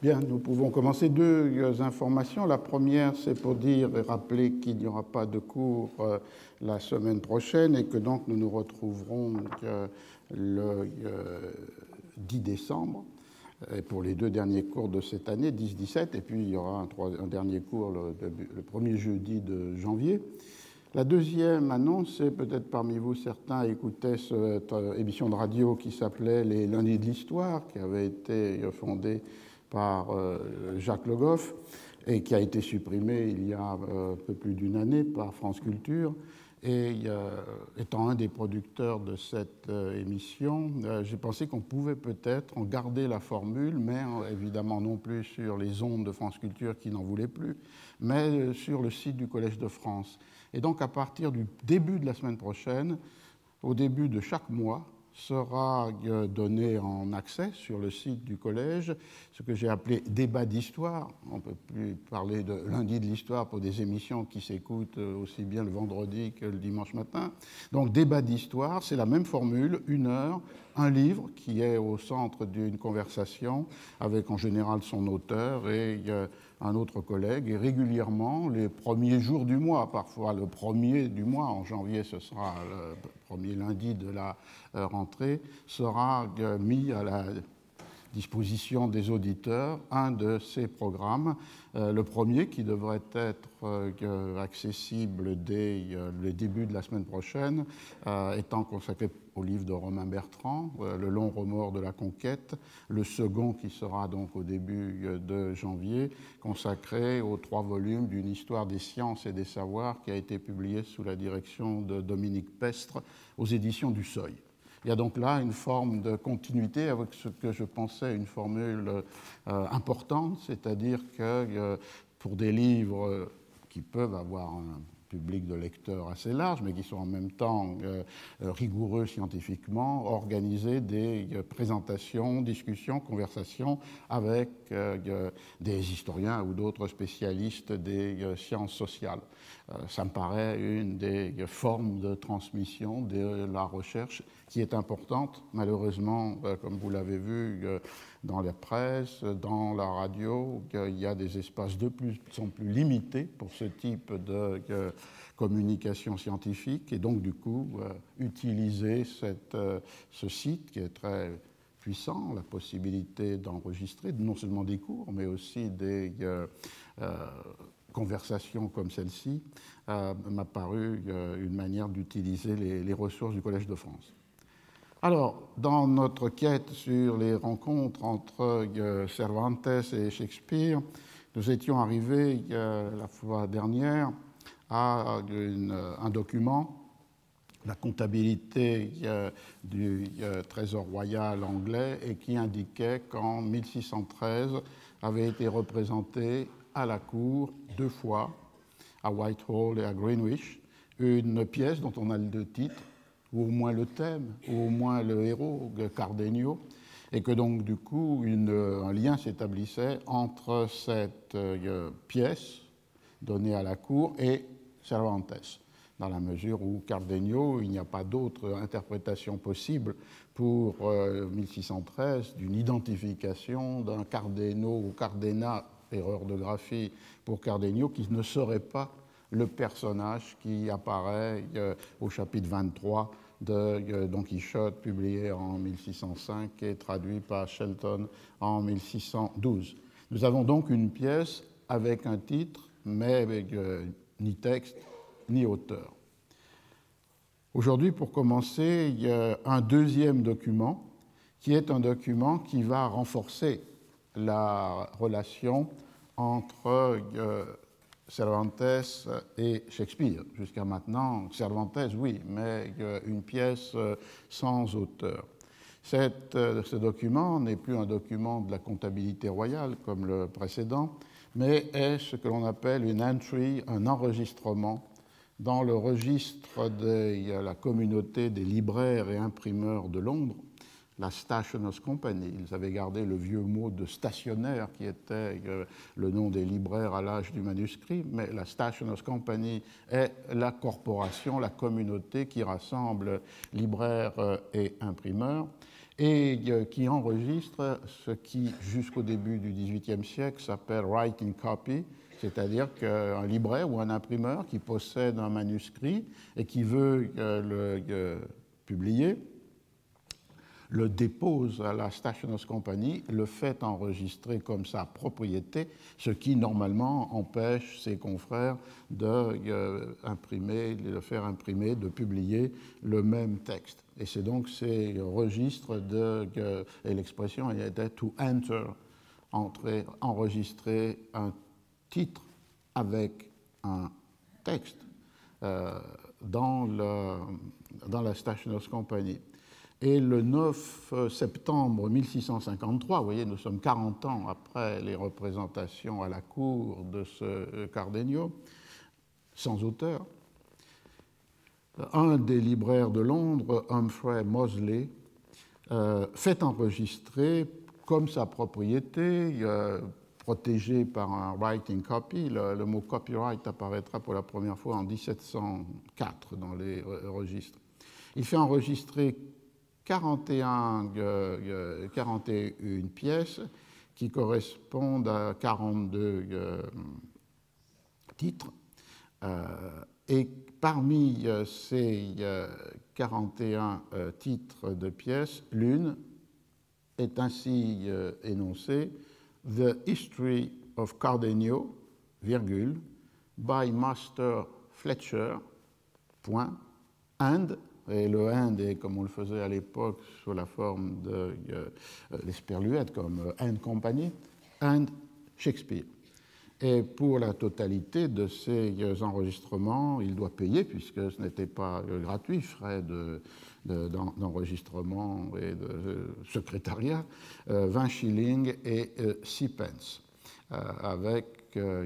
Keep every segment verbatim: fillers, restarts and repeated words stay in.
Bien, nous pouvons commencer deux informations. La première, c'est pour dire et rappeler qu'il n'y aura pas de cours euh, la semaine prochaine et que donc nous nous retrouverons euh, le euh, dix décembre et pour les deux derniers cours de cette année, dix dix-sept, et puis il y aura un, trois, un dernier cours le, le premier jeudi de janvier. La deuxième annonce, c'est peut-être parmi vous certains écoutaient cette émission de radio qui s'appelait Les Lundis de l'Histoire, qui avait été fondée par Jacques Le Goff et qui a été supprimée il y a un peu plus d'une année par France Culture. Et euh, étant un des producteurs de cette euh, émission, euh, j'ai pensé qu'on pouvait peut-être en garder la formule, mais euh, évidemment non plus sur les ondes de France Culture qui n'en voulaient plus, mais euh, sur le site du Collège de France. Et donc à partir du début de la semaine prochaine, au début de chaque mois, sera euh, donné en accès sur le site du collège ce que j'ai appelé débat d'histoire. On ne peut plus parler de lundi de l'histoire pour des émissions qui s'écoutent aussi bien le vendredi que le dimanche matin. Donc débat d'histoire, c'est la même formule, une heure, un livre qui est au centre d'une conversation avec en général son auteur et euh, un autre collègue, et régulièrement, les premiers jours du mois, parfois le premier du mois, en janvier ce sera le premier lundi de la rentrée, sera mis à la disposition des auditeurs un de ces programmes, euh, le premier qui devrait être euh, accessible dès euh, le début de la semaine prochaine, euh, étant consacré au livre de Romain Bertrand, euh, Le long remords de la conquête, le second qui sera donc au début de janvier, consacré aux trois volumes d'une histoire des sciences et des savoirs qui a été publié sous la direction de Dominique Pestre aux éditions du Seuil. Il y a donc là une forme de continuité avec ce que je pensais une formule euh, importante, c'est-à-dire que euh, pour des livres qui peuvent avoir un public de lecteurs assez large, mais qui sont en même temps euh, rigoureux scientifiquement, organiser des euh, présentations, discussions, conversations avec euh, des historiens ou d'autres spécialistes des euh, sciences sociales. Euh, ça me paraît une des formes de transmission de la recherche qui est importante. Malheureusement, euh, comme vous l'avez vu euh, dans la presse, dans la radio, il y a des espaces de plus en plus limités pour ce type de euh, communication scientifique, et donc du coup, euh, utiliser cette, euh, ce site qui est très puissant, la possibilité d'enregistrer non seulement des cours, mais aussi des euh, euh, conversations comme celle-ci, euh, m'a paru euh, une manière d'utiliser les, les ressources du Collège de France. Alors, dans notre quête sur les rencontres entre euh, Cervantes et Shakespeare, nous étions arrivés euh, la fois dernière à une, un document, la comptabilité euh, du euh, Trésor royal anglais, et qui indiquait qu'en mille six cent treize avait été représentée à la cour deux fois, à Whitehall et à Greenwich, une pièce dont on a le deux titres, ou au moins le thème, ou au moins le héros, Cardenio, et que donc du coup une, un lien s'établissait entre cette euh, pièce donnée à la cour et Cervantes, dans la mesure où Cardenio, il n'y a pas d'autre interprétation possible pour euh, mille six cent treize d'une identification d'un Cardeno ou Cardena, erreur de graphie pour Cardenio, qui ne serait pas le personnage qui apparaît euh, au chapitre vingt-trois de euh, Don Quichotte, publié en mille six cent cinq et traduit par Shelton en mille six cent douze. Nous avons donc une pièce avec un titre, mais avec euh, ni texte ni auteur. Aujourd'hui, pour commencer, il y a un deuxième document, qui est un document qui va renforcer la relation entre euh, Cervantes et Shakespeare. Jusqu'à maintenant, Cervantes, oui, mais une pièce sans auteur. Cette, ce document n'est plus un document de la comptabilité royale comme le précédent, mais est ce que l'on appelle une entry, un enregistrement dans le registre de la communauté des libraires et imprimeurs de Londres, la Stationers' Company. Ils avaient gardé le vieux mot de stationnaire qui était euh, le nom des libraires à l'âge du manuscrit, mais la Stationers' Company est la corporation, la communauté qui rassemble libraires euh, et imprimeurs. et euh, qui enregistre ce qui, jusqu'au début du dix-huitième siècle, s'appelle writing copy, c'est-à-dire qu'un libraire ou un imprimeur qui possède un manuscrit et qui veut euh, le euh, publier, le dépose à la Stationers' Company, le fait enregistrer comme sa propriété, ce qui normalement empêche ses confrères de, euh, imprimer, de faire imprimer, de publier le même texte. Et c'est donc ces registres de, euh, et l'expression était to enter, entrer, enregistrer un titre avec un texte euh, dans, le, dans la Stationers' Company. Et le neuf septembre mille six cent cinquante-trois, vous voyez, nous sommes quarante ans après les représentations à la cour de ce Cardenio, sans auteur, un des libraires de Londres, Humphrey Mosley, euh, fait enregistrer comme sa propriété, euh, protégé par un writing copy. Le, le mot copyright apparaîtra pour la première fois en mille sept cent quatre dans les registres. Il fait enregistrer quarante et une pièces qui correspondent à quarante-deux euh, titres. Euh, et parmi euh, ces euh, quarante et un euh, titres de pièces, l'une est ainsi euh, énoncée: The History of Cardenio, virgule, by Master Fletcher, point, and, et le and est, comme on le faisait à l'époque, sous la forme de euh, l'esperluette, comme euh, and company, and Shakespeare. Et pour la totalité de ces enregistrements, il doit payer, puisque ce n'était pas gratuit, frais de, de, d'enregistrement et de secrétariat, euh, vingt shillings et euh, six pence, euh, avec euh,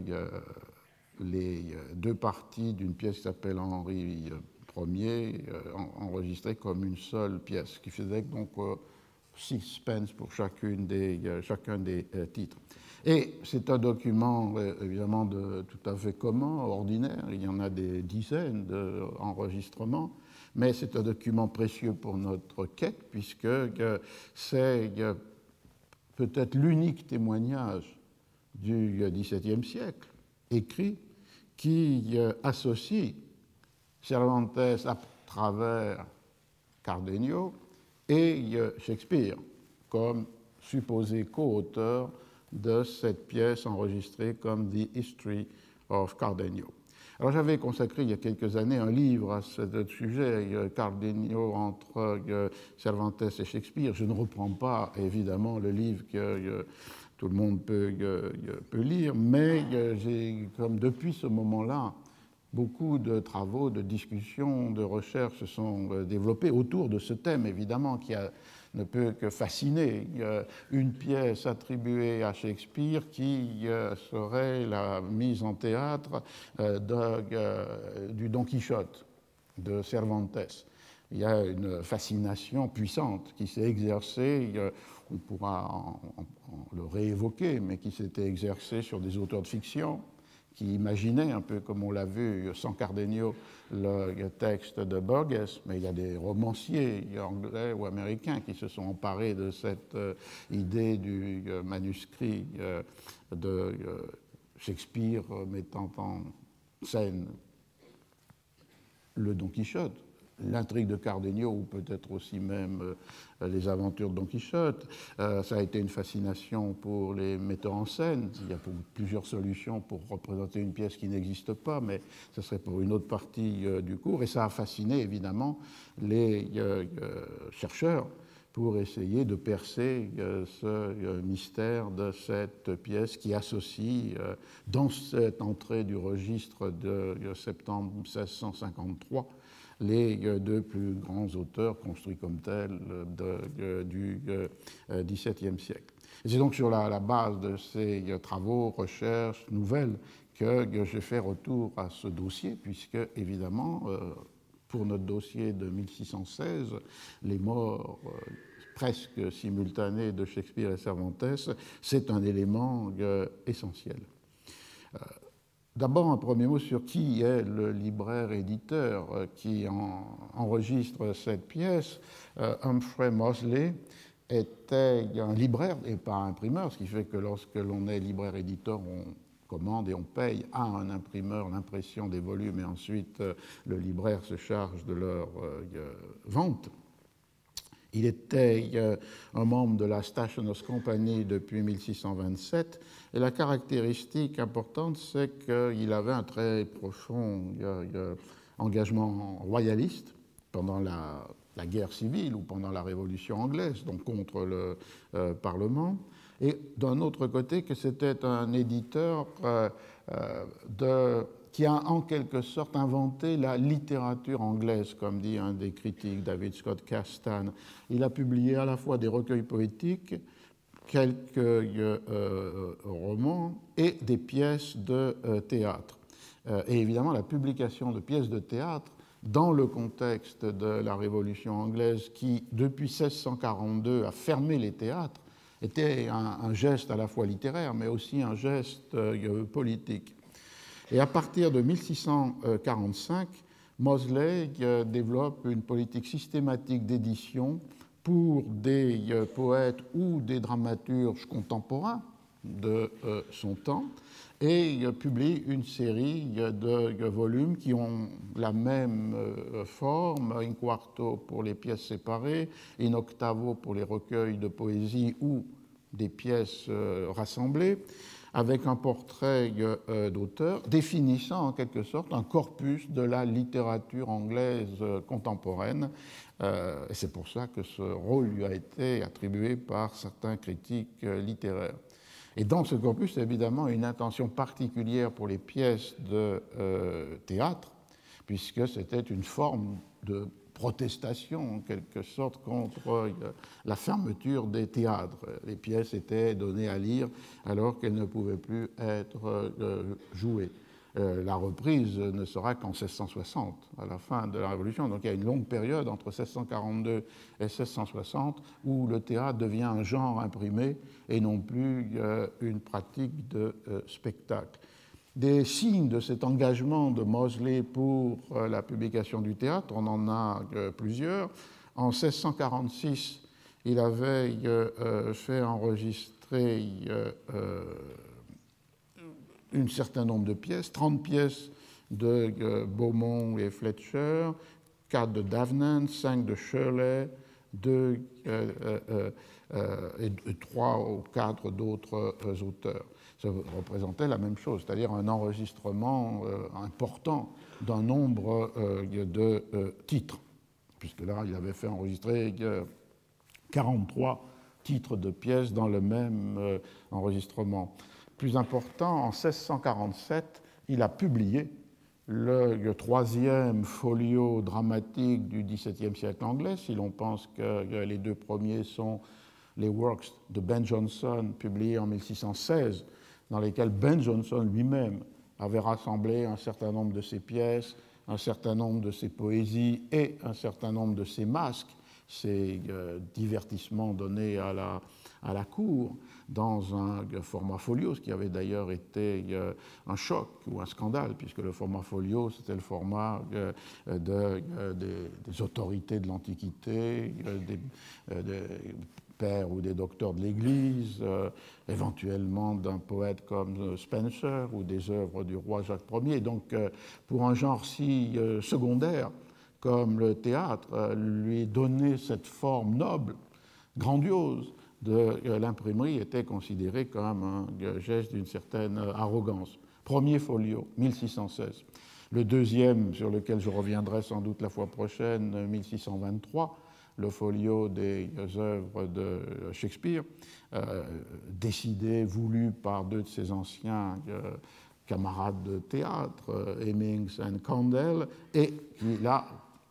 les deux parties d'une pièce qui s'appelle Henri Ier, euh, enregistrée comme une seule pièce, ce qui faisait donc euh, six pence pour chacune des, euh, chacun des euh, titres. Et c'est un document euh, évidemment de, tout à fait commun, ordinaire, il y en a des dizaines d'enregistrements, mais c'est un document précieux pour notre quête, puisque euh, c'est euh, peut-être l'unique témoignage du dix-septième siècle, écrit, qui euh, associe Cervantes à travers Cardenio et euh, Shakespeare comme supposé co-auteur de cette pièce enregistrée comme The History of Cardenio. Alors j'avais consacré il y a quelques années un livre à ce sujet, Cardenio entre euh, Cervantes et Shakespeare. Je ne reprends pas évidemment le livre que euh, tout le monde peut, euh, peut lire, mais euh, j'ai, comme depuis ce moment-là, beaucoup de travaux, de discussions, de recherches se sont euh, développés autour de ce thème, évidemment, qui a, ne peut que fasciner. Euh, une pièce attribuée à Shakespeare qui euh, serait la mise en théâtre euh, de, euh, du Don Quichotte de Cervantes. Il y a une fascination puissante qui s'est exercée, euh, on pourra en, en, en le réévoquer, mais qui s'était exercée sur des auteurs de fiction, qui imaginaient, un peu comme on l'a vu sans Cardenio, le texte de Burgess, mais il y a des romanciers anglais ou américains qui se sont emparés de cette euh, idée du euh, manuscrit euh, de euh, Shakespeare euh, mettant en scène le Don Quichotte, l'intrigue de Cardenio, ou peut-être aussi même euh, les aventures de Don Quichotte. Euh, ça a été une fascination pour les metteurs en scène. Il y a plusieurs solutions pour représenter une pièce qui n'existe pas, mais ce serait pour une autre partie euh, du cours. Et ça a fasciné évidemment les euh, euh, chercheurs pour essayer de percer euh, ce euh, mystère de cette pièce qui associe, euh, dans cette entrée du registre de euh, septembre mille six cent cinquante-trois, les deux plus grands auteurs construits comme tels de, de, du dix-septième siècle. Et c'est donc sur la, la base de ces travaux, recherches, nouvelles, que j'ai fait retour à ce dossier, puisque, évidemment, pour notre dossier de mille six cent seize, les morts presque simultanées de Shakespeare et Cervantes, c'est un élément essentiel. D'abord, un premier mot sur qui est le libraire-éditeur qui en, enregistre cette pièce. Euh, Humphrey Moseley était un libraire et pas un imprimeur, ce qui fait que lorsque l'on est libraire-éditeur, on commande et on paye à un imprimeur l'impression des volumes et ensuite euh, le libraire se charge de leur euh, vente. Il était euh, un membre de la Stationers' Company depuis mille six cent vingt-sept et la caractéristique importante, c'est qu'il avait un très profond euh, euh, engagement royaliste pendant la, la guerre civile ou pendant la Révolution anglaise, donc contre le euh, Parlement. Et d'un autre côté, que c'était un éditeur euh, euh, de, qui a en quelque sorte inventé la littérature anglaise, comme dit un des critiques, David Scott Castan. Il a publié à la fois des recueils poétiques, quelques euh, euh, romans et des pièces de euh, théâtre. Euh, et évidemment, la publication de pièces de théâtre dans le contexte de la Révolution anglaise qui, depuis mille six cent quarante-deux, a fermé les théâtres, était un, un geste à la fois littéraire, mais aussi un geste euh, politique. Et à partir de mille six cent quarante-cinq, Moseley euh, développe une politique systématique d'édition pour des euh, poètes ou des dramaturges contemporains de euh, son temps, et euh, publie une série de, de volumes qui ont la même euh, forme, in quarto pour les pièces séparées, in octavo pour les recueils de poésie ou des pièces euh, rassemblées, avec un portrait euh, d'auteur définissant en quelque sorte un corpus de la littérature anglaise euh, contemporaine. Euh, et c'est pour ça que ce rôle lui a été attribué par certains critiques euh, littéraires. Et dans ce corpus, évidemment, une intention particulière pour les pièces de euh, théâtre, puisque c'était une forme de protestation, en quelque sorte, contre euh, la fermeture des théâtres. Les pièces étaient données à lire alors qu'elles ne pouvaient plus être euh, jouées. Euh, la reprise ne sera qu'en seize cent soixante, à la fin de la Révolution. Donc il y a une longue période entre seize cent quarante-deux et seize cent soixante où le théâtre devient un genre imprimé et non plus euh, une pratique de euh, spectacle. Des signes de cet engagement de Moseley pour euh, la publication du théâtre, on en a euh, plusieurs. En seize cent quarante-six, il avait euh, fait enregistrer euh, euh, un certain nombre de pièces, trente pièces de euh, Beaumont et Fletcher, quatre de Davenant, cinq de Shirley, deux euh, euh, euh, et trois ou quatre d'autres euh, auteurs. Ça représentait la même chose, c'est-à-dire un enregistrement euh, important d'un nombre euh, de euh, titres, puisque là, il avait fait enregistrer euh, quarante-trois titres de pièces dans le même euh, enregistrement. Plus important, en seize cent quarante-sept, il a publié le, le troisième folio dramatique du dix-septième siècle anglais, si l'on pense que les deux premiers sont les works de Ben Jonson, publiés en mille six cent seize, dans lesquels Ben Jonson lui-même avait rassemblé un certain nombre de ses pièces, un certain nombre de ses poésies et un certain nombre de ses masques, ces euh, divertissements donnés à la, à la cour, dans un euh, format folio, ce qui avait d'ailleurs été euh, un choc ou un scandale, puisque le format folio, c'était le format euh, de, euh, des, des autorités de l'Antiquité, euh, des, euh, des pères ou des docteurs de l'Église, euh, éventuellement d'un poète comme Spencer ou des œuvres du roi Jacques Ier. Donc, euh, pour un genre si euh, secondaire comme le théâtre, euh, lui donner cette forme noble, grandiose de euh, l'imprimerie était considéré comme un euh, geste d'une certaine arrogance. Premier folio, mille six cent seize. Le deuxième, sur lequel je reviendrai sans doute la fois prochaine, mille six cent vingt-trois, le folio des œuvres de Shakespeare, euh, décidé, voulu par deux de ses anciens euh, camarades de théâtre, euh, Hemmings et Condell, et qui, là,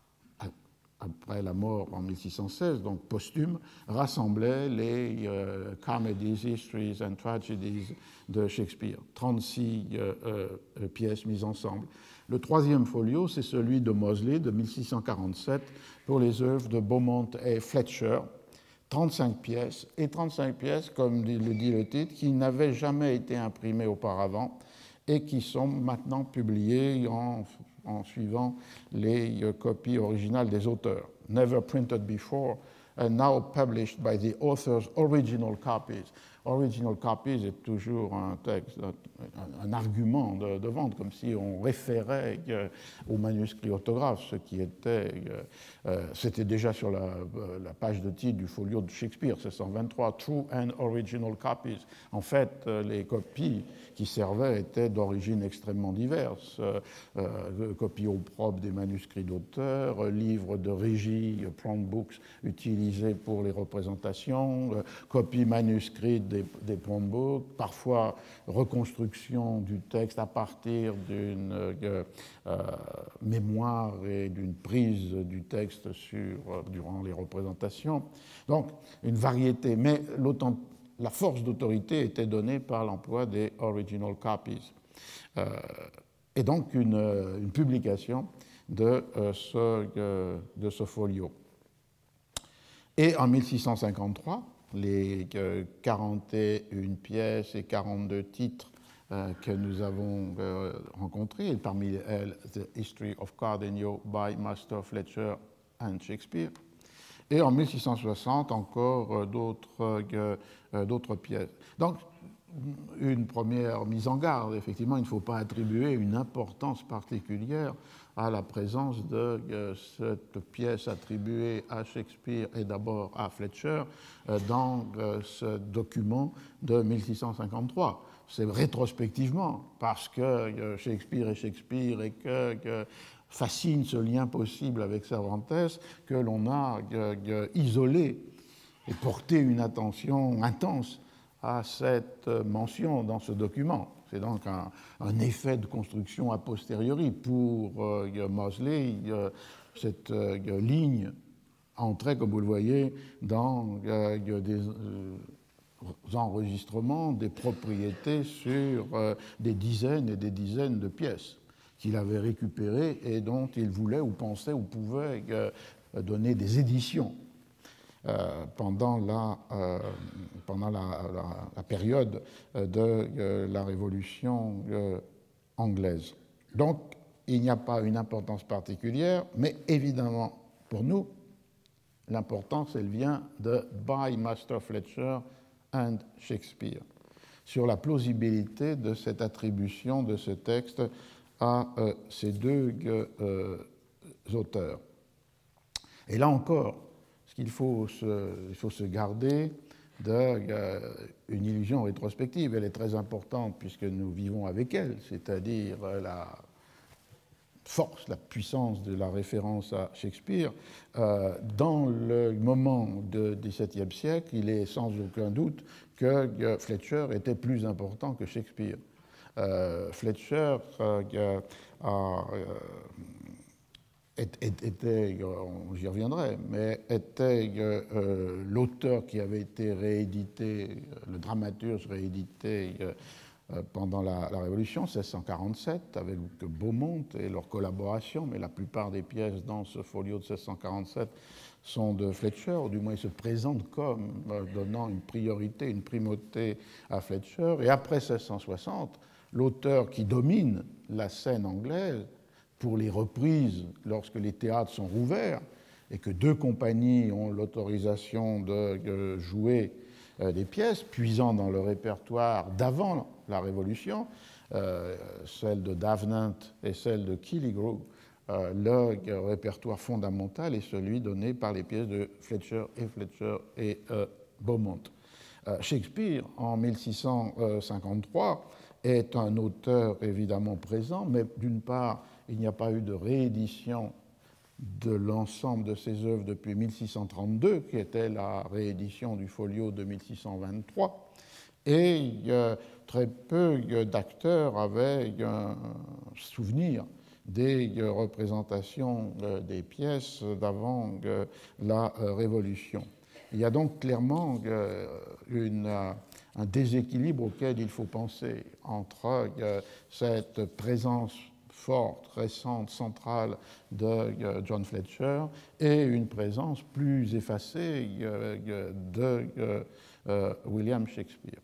après la mort en mille six cent seize, donc posthume, rassemblait les euh, Comedies, Histories and Tragedies de Shakespeare, trente-six euh, euh, pièces mises ensemble. Le troisième folio, c'est celui de Moseley de mille six cent quarante-sept pour les œuvres de Beaumont et Fletcher, trente-cinq pièces, et trente-cinq pièces, comme le dit le titre, qui n'avaient jamais été imprimées auparavant et qui sont maintenant publiées en, en suivant les euh, copies originales des auteurs. Never printed before, and now published by the author's original copies. Original copies est toujours un texte, un, un argument de, de vente, comme si on référait euh, au manuscrit autographe, ce qui était, euh, euh, c'était déjà sur la, euh, la page de titre du folio de Shakespeare, sept cent vingt-trois, True and Original Copies. En fait, euh, les copies qui servaient étaient d'origine extrêmement diverses. Euh, euh, copies au propre des manuscrits d'auteurs, euh, livres de régie, euh, prompt books utilisés pour les représentations, euh, copies manuscrites des, des prompt books, parfois reconstruction du texte à partir d'une euh, euh, mémoire et d'une prise du texte sur, euh, durant les représentations. Donc, une variété, mais l'authenticité, la force d'autorité était donnée par l'emploi des original copies. Euh, et donc une, une publication de, euh, ce, euh, de ce folio. Et en mille six cent cinquante-trois, les euh, quarante et une pièces et quarante-deux titres euh, que nous avons euh, rencontrés, et parmi elles The History of Cardenio by Master Fletcher and Shakespeare. Et en mille six cent soixante, encore d'autres, euh, d'autres pièces. Donc, une première mise en garde, effectivement, il ne faut pas attribuer une importance particulière à la présence de euh, cette pièce attribuée à Shakespeare et d'abord à Fletcher euh, dans euh, ce document de mille six cent cinquante-trois. C'est rétrospectivement, parce que euh, Shakespeare est Shakespeare et que... que fascine ce lien possible avec Cervantes, que l'on a euh, euh, isolé et porté une attention intense à cette mention dans ce document. C'est donc un, un effet de construction a posteriori pour euh, Moseley. Euh, cette euh, ligne entrait, comme vous le voyez, dans euh, des euh, enregistrements, des propriétés sur euh, des dizaines et des dizaines de pièces qu'il avait récupérées et dont il voulait ou pensait ou pouvait euh, donner des éditions euh, pendant, la, euh, pendant la, la, la période de euh, la Révolution euh, anglaise. Donc, il n'y a pas une importance particulière, mais évidemment, pour nous, l'importance, elle vient de By Master Fletcher and Shakespeare, sur la plausibilité de cette attribution de ce texte à euh, ces deux euh, auteurs. Et là encore, ce qu'il faut se, il faut se garder d'une euh, illusion rétrospective. Elle est très importante puisque nous vivons avec elle, c'est-à-dire la force, la puissance de la référence à Shakespeare. Euh, dans le moment du dix-septième siècle, il est sans aucun doute que euh, Fletcher était plus important que Shakespeare. Euh, Fletcher euh, a, euh, était, j'y reviendrai, mais était euh, l'auteur qui avait été réédité, le dramaturge réédité euh, pendant la, la Révolution, seize cent quarante-sept, avec Beaumont et leur collaboration, mais la plupart des pièces dans ce folio de seize cent quarante-sept sont de Fletcher, ou du moins ils se présentent comme euh, donnant une priorité, une primauté à Fletcher. Et après seize cent soixante, l'auteur qui domine la scène anglaise pour les reprises lorsque les théâtres sont rouverts et que deux compagnies ont l'autorisation de, de jouer euh, des pièces, puisant dans le répertoire d'avant la Révolution, euh, celle de Davenant et celle de Killigrew, euh, le répertoire fondamental est celui donné par les pièces de Fletcher et Fletcher et euh, Beaumont. Euh, Shakespeare, en mille six cent cinquante-trois, est un auteur évidemment présent, mais d'une part, il n'y a pas eu de réédition de l'ensemble de ses œuvres depuis mille six cent trente-deux, qui était la réédition du folio de mille six cent vingt-trois, et euh, très peu d'acteurs avaient un souvenir des euh, représentations euh, des pièces d'avant euh, la euh, Révolution. Il y a donc clairement euh, une, euh, un déséquilibre auquel il faut penser entre euh, cette présence forte, récente, centrale de euh, John Fletcher et une présence plus effacée euh, de euh, euh, William Shakespeare.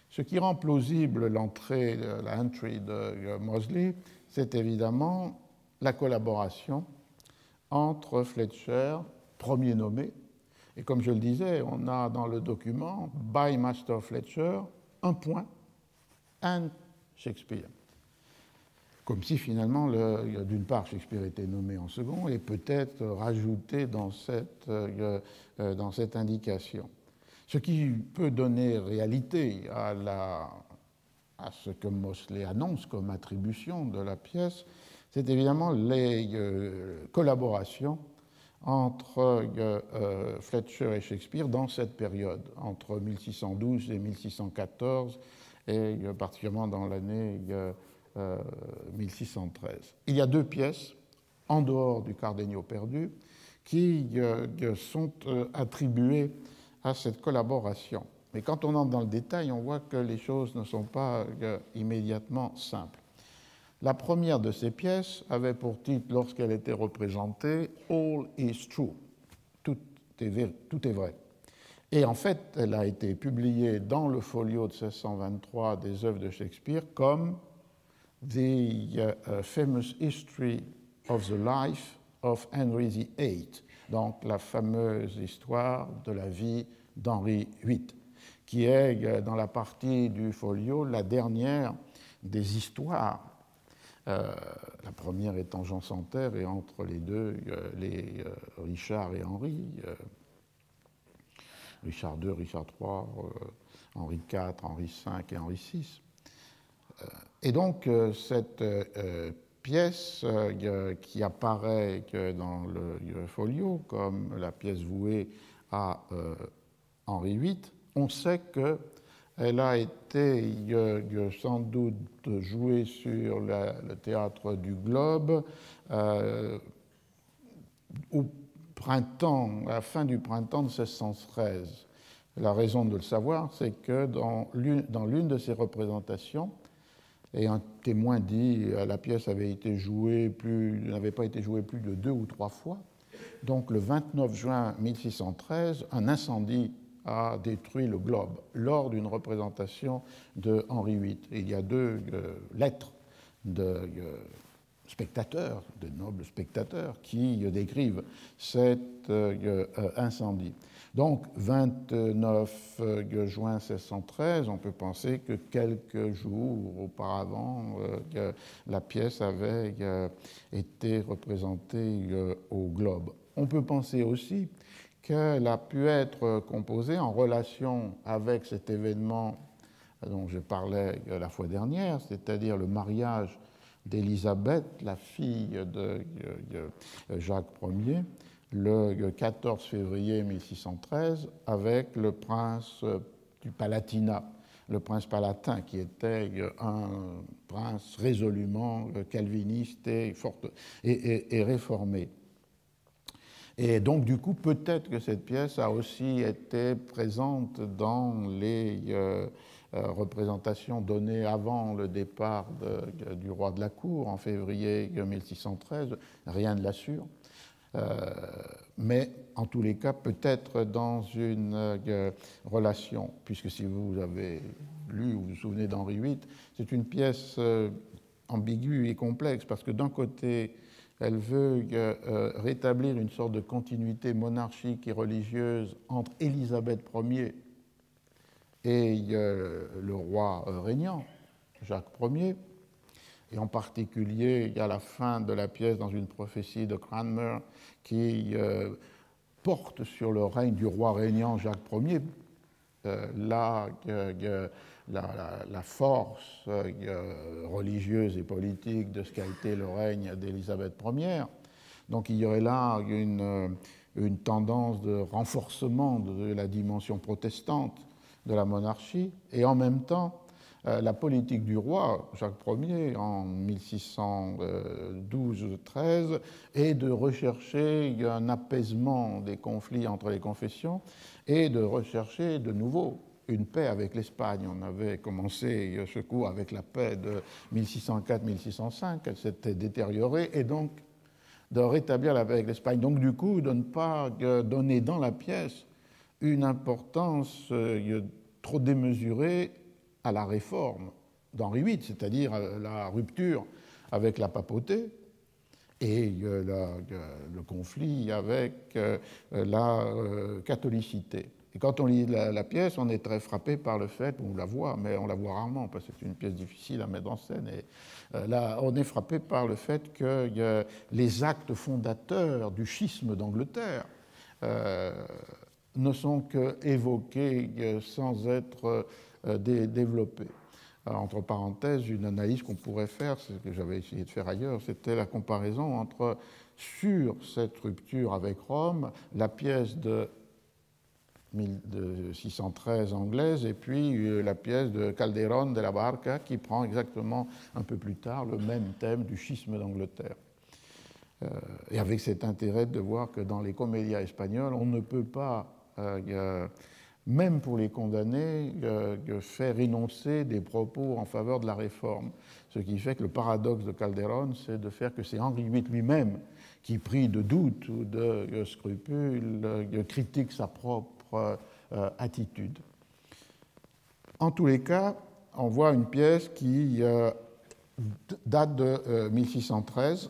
Ce qui rend plausible l'entrée, la entry de Moseley, c'est évidemment la collaboration entre Fletcher, premier nommé, et comme je le disais, on a dans le document by Master Fletcher, un point, and Shakespeare. Comme si finalement, d'une part, Shakespeare était nommé en second et peut-être rajouté dans cette, euh, dans cette indication. Ce qui peut donner réalité à, la, à ce que Moseley annonce comme attribution de la pièce, c'est évidemment les euh, collaborations entre euh, euh, Fletcher et Shakespeare dans cette période, entre mille six cent douze et mille six cent quatorze, et euh, particulièrement dans l'année euh, euh, mille six cent treize. Il y a deux pièces, en dehors du Cardenio perdu, qui euh, sont euh, attribuées à cette collaboration. Mais quand on entre dans le détail, on voit que les choses ne sont pas euh, immédiatement simples. La première de ces pièces avait pour titre, lorsqu'elle était représentée, « All is true », tout est, tout est vrai. Et en fait, elle a été publiée dans le folio de seize cent vingt-trois des œuvres de Shakespeare comme « The uh, famous history of the life of Henry the Eighth », donc la fameuse histoire de la vie d'Henri huit, qui est dans la partie du folio la dernière des histoires. Euh, la première étant Jean sans Terre et entre les deux, euh, les euh, Richard et Henri, euh, Richard deux, Richard trois, euh, Henri quatre, Henri cinq et Henri six. Euh, et donc, euh, cette euh, pièce euh, qui apparaît dans le, le folio comme la pièce vouée à euh, Henri huit, on sait que elle a été euh, sans doute jouée sur la, le théâtre du Globe euh, au printemps, à la fin du printemps de seize cent treize. La raison de le savoir, c'est que dans l'une, dans l'une de ces représentations, et un témoin dit que la pièce avait été jouée plus, n'avait pas été jouée plus de deux ou trois fois. Donc le vingt-neuf juin mille six cent treize, un incendie a détruit le Globe lors d'une représentation de Henri huit. Et il y a deux euh, lettres de euh, spectateurs, de nobles spectateurs, qui euh, décrivent cet euh, euh, incendie. Donc, vingt-neuf juin mille six cent treize, on peut penser que quelques jours auparavant, euh, la pièce avait euh, été représentée euh, au Globe. On peut penser aussi qu'elle a pu être composée en relation avec cet événement dont je parlais la fois dernière, c'est-à-dire le mariage d'Élisabeth, la fille de Jacques Ier, le quatorze février mille six cent treize, avec le prince du Palatinat, le prince palatin, qui était un prince résolument calviniste et, forte, et, et, et réformé. Et donc, du coup, peut-être que cette pièce a aussi été présente dans les euh, euh, représentations données avant le départ de, du roi de la cour en février mille six cent treize. Rien ne l'assure. Euh, mais en tous les cas, peut-être dans une euh, relation, puisque si vous avez lu ou vous vous souvenez d'Henri huit, c'est une pièce euh, ambiguë et complexe, parce que d'un côté, elle veut euh, rétablir une sorte de continuité monarchique et religieuse entre Élisabeth Ier et euh, le roi euh, régnant, Jacques Ier. Et en particulier, il y a la fin de la pièce dans une prophétie de Cranmer qui euh, porte sur le règne du roi régnant Jacques Ier euh, la, euh, la, la, la force euh, religieuse et politique de ce qu'a été le règne d'Élisabeth Ier. Donc il y aurait là une, une tendance de renforcement de la dimension protestante de la monarchie, et en même temps, Euh, la politique du roi, Jacques Ier, en mille six cent douze treize, est de rechercher un apaisement des conflits entre les confessions et de rechercher de nouveau une paix avec l'Espagne. On avait commencé ce coup avec la paix de mille six cent quatre mille six cent cinq, elle s'était détériorée, et donc de rétablir la paix avec l'Espagne. Donc du coup, de ne pas donner dans la pièce une importance trop démesurée à la réforme d'Henri huit, c'est-à-dire la rupture avec la papauté et euh, la, euh, le conflit avec euh, la euh, catholicité. Et quand on lit la, la pièce, on est très frappé par le fait, on la voit, mais on la voit rarement parce que c'est une pièce difficile à mettre en scène. Et euh, là, on est frappé par le fait que euh, les actes fondateurs du schisme d'Angleterre euh, ne sont qu'évoqués euh, sans être euh, dé développés. Alors, entre parenthèses, une analyse qu'on pourrait faire, c'est ce que j'avais essayé de faire ailleurs, c'était la comparaison entre, sur cette rupture avec Rome, la pièce de six cent treize anglaise et puis la pièce de Calderón de la Barca qui prend exactement un peu plus tard le même thème du schisme d'Angleterre. Euh, et avec cet intérêt de voir que dans les comédias espagnoles, on ne peut pas, euh, même pour les condamnés, euh, faire énoncer des propos en faveur de la réforme. Ce qui fait que le paradoxe de Calderón, c'est de faire que c'est Henri huit lui-même qui, pris de doute ou de euh, scrupules, euh, critique sa propre Euh, attitude. En tous les cas, on voit une pièce qui euh, date de euh, mille six cent treize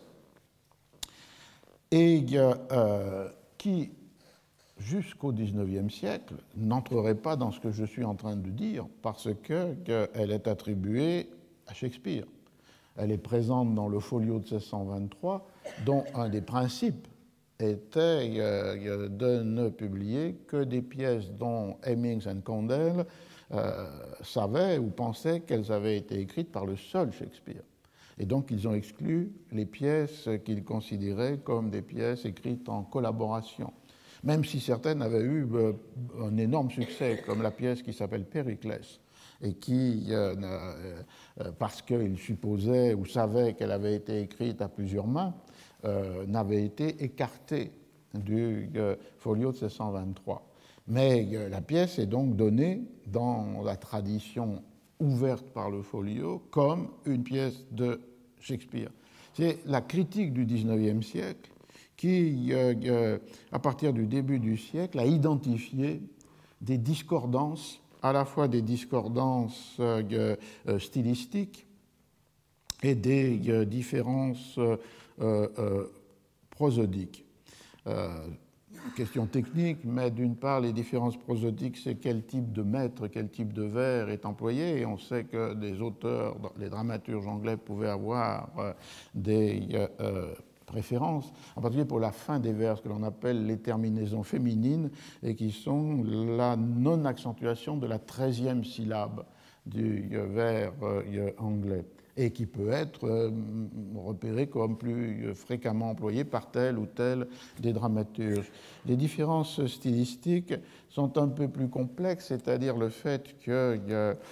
et euh, qui, jusqu'au dix-neuvième siècle, n'entrerait pas dans ce que je suis en train de dire parce qu'elle est attribuée à Shakespeare. Elle est présente dans le folio de seize cent vingt-trois, dont un des principes était euh, de ne publier que des pièces dont Hemmings et Condell euh, savaient ou pensaient qu'elles avaient été écrites par le seul Shakespeare. Et donc ils ont exclu les pièces qu'ils considéraient comme des pièces écrites en collaboration, même si certaines avaient eu euh, un énorme succès, comme la pièce qui s'appelle Périclès, et qui, euh, euh, parce qu'ils supposaient ou savaient qu'elle avait été écrite à plusieurs mains, Euh, n'avait été écarté du euh, folio de seize cent vingt-trois. Mais euh, la pièce est donc donnée dans la tradition ouverte par le folio comme une pièce de Shakespeare. C'est la critique du dix-neuvième siècle qui, euh, euh, à partir du début du siècle, a identifié des discordances, à la fois des discordances euh, euh, stylistiques et des euh, différences euh, Euh, euh, prosodique. Euh, question technique, mais d'une part, les différences prosodiques, c'est quel type de mètre, quel type de vers est employé, et on sait que des auteurs, les dramaturges anglais pouvaient avoir euh, des euh, préférences, en particulier pour la fin des vers, ce que l'on appelle les terminaisons féminines, et qui sont la non-accentuation de la treizième syllabe du vers euh, anglais, et qui peut être euh, repéré comme plus fréquemment employé par tel ou tel des dramaturges. Les différences stylistiques sont un peu plus complexes, c'est-à-dire le fait qu'on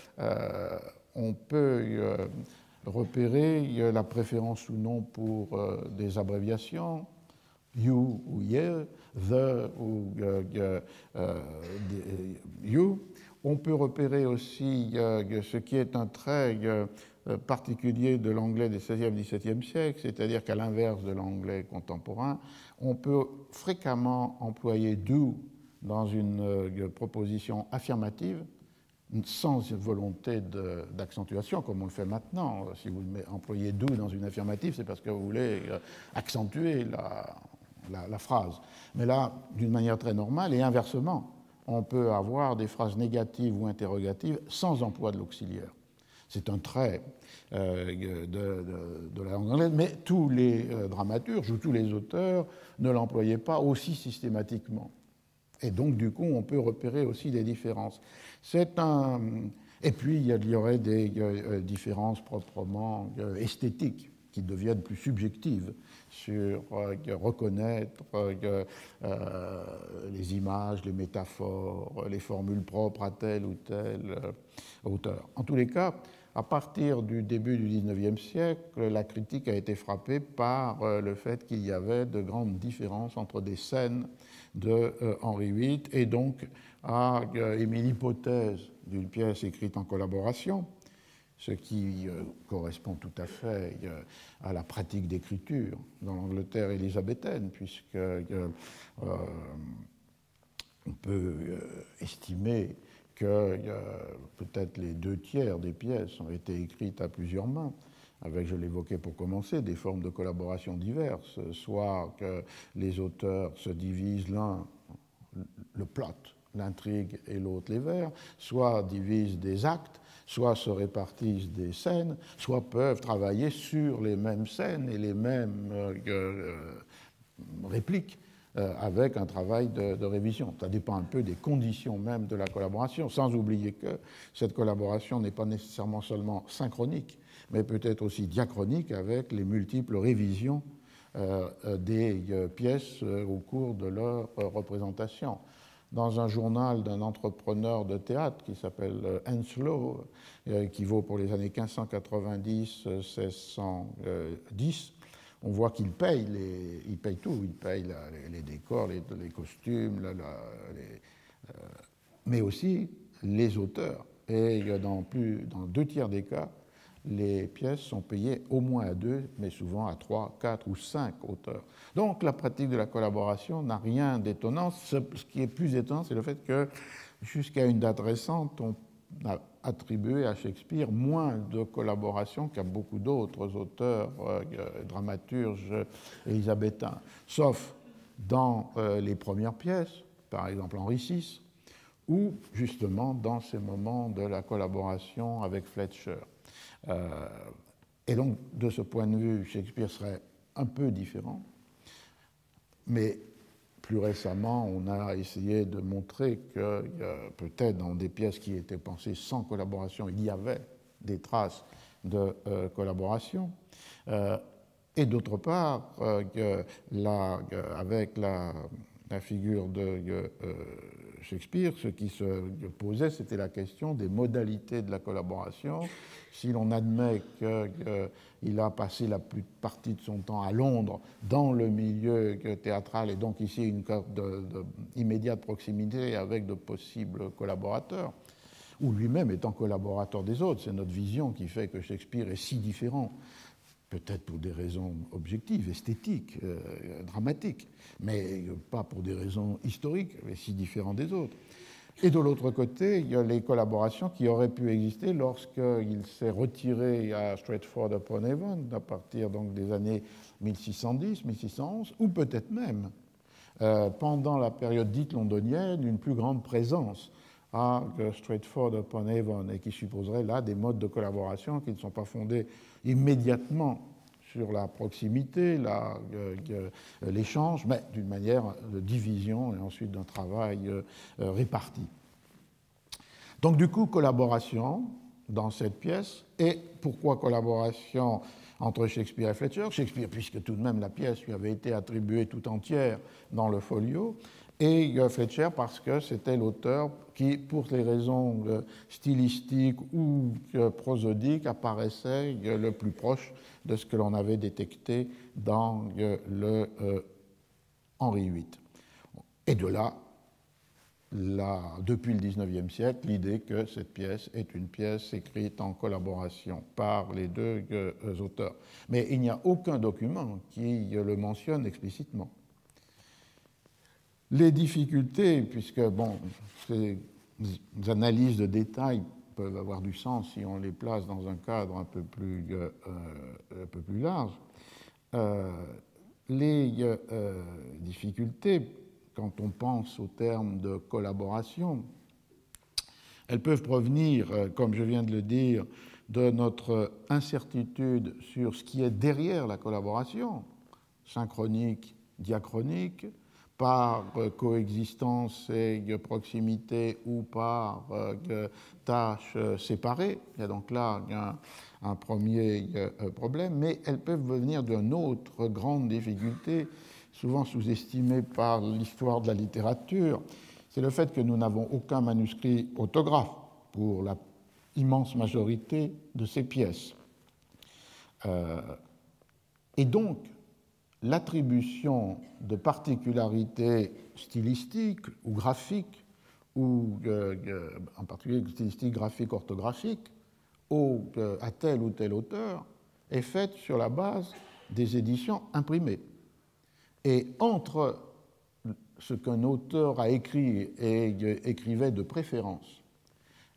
euh, peut euh, repérer la préférence ou non pour euh, des abréviations, you ou ye, the ou euh, euh, you. On peut repérer aussi euh, ce qui est un trait euh, particulier de l'anglais des seizième et dix-septième siècles, c'est-à-dire qu'à l'inverse de l'anglais contemporain, on peut fréquemment employer do dans une euh, proposition affirmative, sans volonté d'accentuation, comme on le fait maintenant. Si vous employez do dans une affirmative, c'est parce que vous voulez euh, accentuer la, la, la phrase. Mais là, d'une manière très normale, et inversement, on peut avoir des phrases négatives ou interrogatives sans emploi de l'auxiliaire. C'est un trait euh, de, de, de la langue anglaise, mais tous les euh, dramaturges ou tous les auteurs ne l'employaient pas aussi systématiquement. Et donc, du coup, on peut repérer aussi des différences. C'est un... Et puis, il y aurait des euh, différences proprement euh, esthétiques qui deviennent plus subjectives sur euh, reconnaître euh, euh, les images, les métaphores, les formules propres à tel ou tel euh, auteur. En tous les cas, à partir du début du dix-neuvième siècle, la critique a été frappée par euh, le fait qu'il y avait de grandes différences entre des scènes de euh, Henri huit et donc a euh, émis l'hypothèse d'une pièce écrite en collaboration, ce qui euh, correspond tout à fait euh, à la pratique d'écriture dans l'Angleterre élisabéthaine, puisque euh, euh, on peut euh, estimer que euh, peut-être les deux tiers des pièces ont été écrites à plusieurs mains, avec, je l'évoquais pour commencer, des formes de collaboration diverses, soit que les auteurs se divisent l'un, le plot, l'intrigue, et l'autre les vers, soit divisent des actes, soit se répartissent des scènes, soit peuvent travailler sur les mêmes scènes et les mêmes euh, euh, répliques euh, avec un travail de, de révision. Ça dépend un peu des conditions même de la collaboration, sans oublier que cette collaboration n'est pas nécessairement seulement synchronique, mais peut-être aussi diachronique avec les multiples révisions euh, des euh, pièces euh, au cours de leur euh, représentation. Dans un journal d'un entrepreneur de théâtre qui s'appelle euh, Henslow, euh, qui vaut pour les années quinze cent quatre-vingt-dix à seize cent dix, on voit qu'il paye, les, il paye tout, il paye la, les, les décors, les, les costumes, la, la, les, euh, mais aussi les auteurs. Et dans, plus, dans deux tiers des cas, les pièces sont payées au moins à deux, mais souvent à trois, quatre ou cinq auteurs. Donc la pratique de la collaboration n'a rien d'étonnant. Ce, ce qui est plus étonnant, c'est le fait que jusqu'à une date récente, on a attribué à Shakespeare moins de collaboration qu'à beaucoup d'autres auteurs, euh, dramaturges élisabétains, sauf dans euh, les premières pièces, par exemple Henri six, ou justement dans ces moments de la collaboration avec Fletcher. Euh, et donc, de ce point de vue, Shakespeare serait un peu différent, mais plus récemment, on a essayé de montrer que euh, peut-être dans des pièces qui étaient pensées sans collaboration, il y avait des traces de euh, collaboration. Euh, et d'autre part, euh, que la, euh, avec la, la figure de euh, Shakespeare, ce qui se posait, c'était la question des modalités de la collaboration. Si l'on admet qu'il a passé la plus partie de son temps à Londres, dans le milieu théâtral, et donc ici une carte de, de, immédiate proximité avec de possibles collaborateurs, ou lui-même étant collaborateur des autres, c'est notre vision qui fait que Shakespeare est si différent, peut-être pour des raisons objectives, esthétiques, euh, dramatiques, mais pas pour des raisons historiques, mais si différents des autres. Et de l'autre côté, il y a les collaborations qui auraient pu exister lorsqu'il s'est retiré à Stratford-upon-Avon, à partir donc des années mille six cent dix, mille six cent onze, ou peut-être même, euh, pendant la période dite londonienne, une plus grande présence à Stratford-upon-Avon, et qui supposerait là des modes de collaboration qui ne sont pas fondés immédiatement sur la proximité, la, euh, euh, l'échange, mais d'une manière de division et ensuite d'un travail euh, euh, réparti. Donc du coup, collaboration dans cette pièce. Et pourquoi collaboration entre Shakespeare et Fletcher? Shakespeare, puisque tout de même la pièce lui avait été attribuée tout entière dans le folio, et Fletcher parce que c'était l'auteur qui, pour les raisons stylistiques ou prosodiques, apparaissait le plus proche de ce que l'on avait détecté dans le Henri huit. Et de là, la, depuis le dix-neuvième siècle, l'idée que cette pièce est une pièce écrite en collaboration par les deux auteurs. Mais il n'y a aucun document qui le mentionne explicitement. Les difficultés, puisque bon, ces analyses de détails peuvent avoir du sens si on les place dans un cadre un peu plus, euh, un peu plus large, euh, les euh, difficultés, quand on pense au terme de collaboration, elles peuvent provenir, comme je viens de le dire, de notre incertitude sur ce qui est derrière la collaboration, synchronique, diachronique, par coexistence et proximité ou par tâches séparées. Il y a donc là un, un premier problème, mais elles peuvent venir d'une autre grande difficulté, souvent sous-estimée par l'histoire de la littérature, c'est le fait que nous n'avons aucun manuscrit autographe pour la immense majorité de ces pièces. Euh, et donc, l'attribution de particularités stylistiques ou graphiques, ou euh, euh, en particulier stylistiques, graphiques, orthographiques, au, euh, à tel ou tel auteur, est faite sur la base des éditions imprimées. Et entre ce qu'un auteur a écrit et euh, écrivait de préférence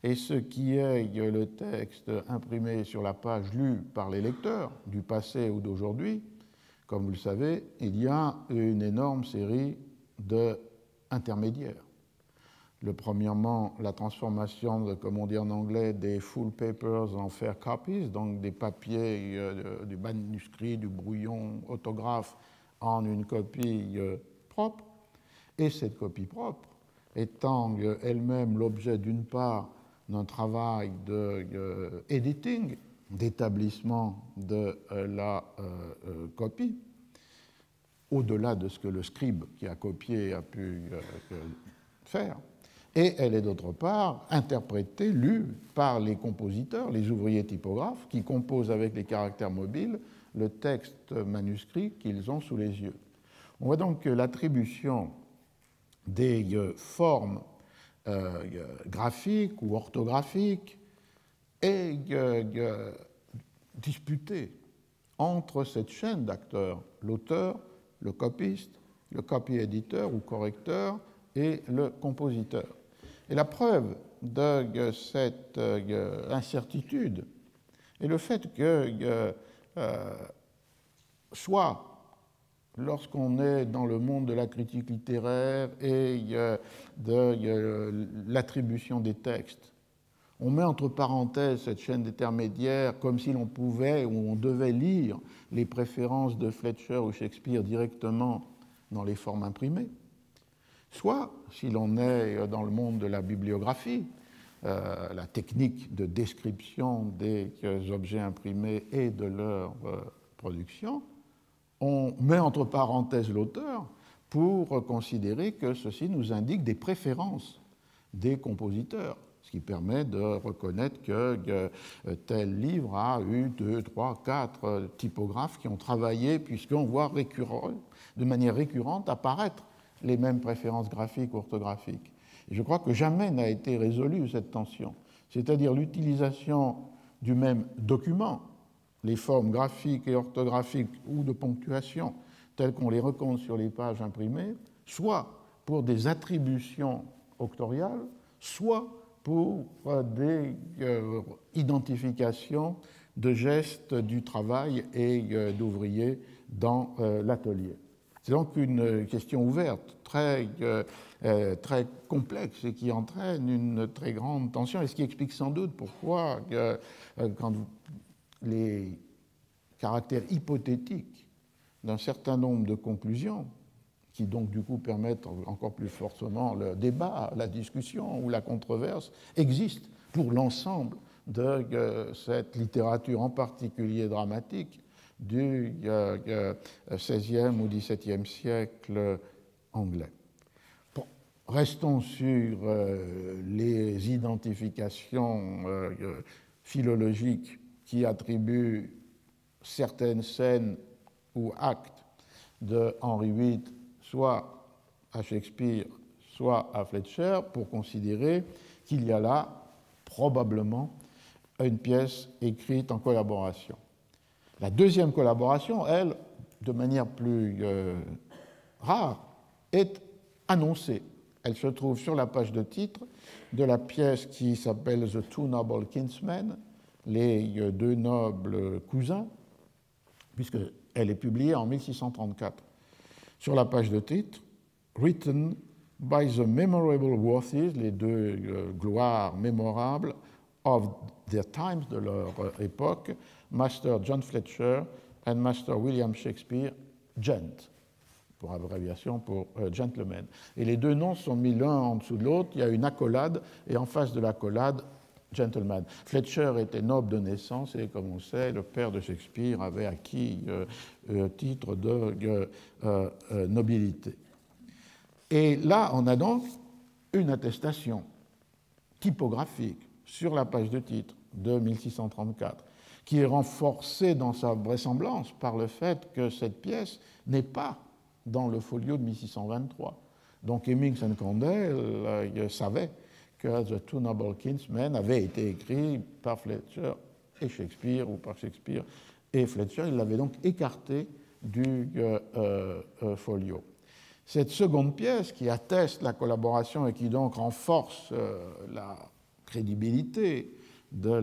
et ce qui est le texte imprimé sur la page lu par les lecteurs du passé ou d'aujourd'hui, comme vous le savez, il y a une énorme série d'intermédiaires. Le premièrement, la transformation, de, comme on dit en anglais, des full papers en fair copies, donc des papiers, euh, du manuscrit, du brouillon autographe en une copie euh, propre. Et cette copie propre étant euh, elle-même l'objet d'une part d'un travail de euh, editing, d'établissement de euh, la euh, euh, copie, au-delà de ce que le scribe qui a copié a pu euh, euh, faire. Et elle est d'autre part interprétée, lue par les compositeurs, les ouvriers typographes, qui composent avec les caractères mobiles le texte manuscrit qu'ils ont sous les yeux. On voit donc que l'attribution des euh, formes euh, graphiques ou orthographiques est euh, euh, disputée entre cette chaîne d'acteurs, l'auteur, le copiste, le copy-éditeur ou correcteur et le compositeur. Et la preuve de cette incertitude est le fait que euh, soit lorsqu'on est dans le monde de la critique littéraire et de l'attribution des textes, on met entre parenthèses cette chaîne d'intermédiaires comme si l'on pouvait ou on devait lire les préférences de Fletcher ou Shakespeare directement dans les formes imprimées. Soit, si l'on est dans le monde de la bibliographie, euh, la technique de description des objets imprimés et de leur euh, production, on met entre parenthèses l'auteur pour considérer que ceci nous indique des préférences des compositeurs, ce qui permet de reconnaître que, que tel livre a eu deux, trois, quatre typographes qui ont travaillé, puisqu'on voit récurrent, de manière récurrente apparaître les mêmes préférences graphiques ou orthographiques. Et je crois que jamais n'a été résolue cette tension, c'est-à-dire l'utilisation du même document, les formes graphiques et orthographiques ou de ponctuation telles qu'on les rencontre sur les pages imprimées, soit pour des attributions octoriales, soit pour des euh, identifications de gestes du travail et euh, d'ouvriers dans euh, l'atelier. C'est donc une question ouverte, très, euh, très complexe et qui entraîne une très grande tension et ce qui explique sans doute pourquoi, euh, quand les caractères hypothétiques d'un certain nombre de conclusions, qui donc du coup permettent encore plus fortement le débat, la discussion ou la controverse, existent pour l'ensemble de euh, cette littérature, en particulier dramatique, du euh, seizième ou dix-septième siècle anglais. Bon, restons sur euh, les identifications euh, philologiques qui attribuent certaines scènes ou actes de Henri huit soit à Shakespeare, soit à Fletcher, pour considérer qu'il y a là probablement une pièce écrite en collaboration. La deuxième collaboration, elle, de manière plus euh, rare, est annoncée. Elle se trouve sur la page de titre de la pièce qui s'appelle The Two Noble Kinsmen, les deux nobles cousins, puisqu'elle est publiée en mille six cent trente-quatre. Sur la page de titre, Written by the memorable worthies, les deux euh, gloires mémorables of their times, de leur euh, époque, Master John Fletcher and Master William Shakespeare, Gent, pour abréviation pour euh, gentleman. Et les deux noms sont mis l'un en dessous de l'autre, il y a une accolade, et en face de l'accolade, gentleman. Fletcher était noble de naissance, et comme on sait, le père de Shakespeare avait acquis euh, euh, titre de euh, euh, nobilité. Et là, on a donc une attestation typographique sur la page de titre de mille six cent trente-quatre, qui est renforcée dans sa vraisemblance par le fait que cette pièce n'est pas dans le folio de mille six cent vingt-trois. Donc Hemmings and Condell euh, savaient que The Two Noble Kinsmen avait été écrit par Fletcher et Shakespeare, ou par Shakespeare et Fletcher. Ils l'avaient donc écarté du euh, euh, folio. Cette seconde pièce, qui atteste la collaboration et qui donc renforce euh, la crédibilité de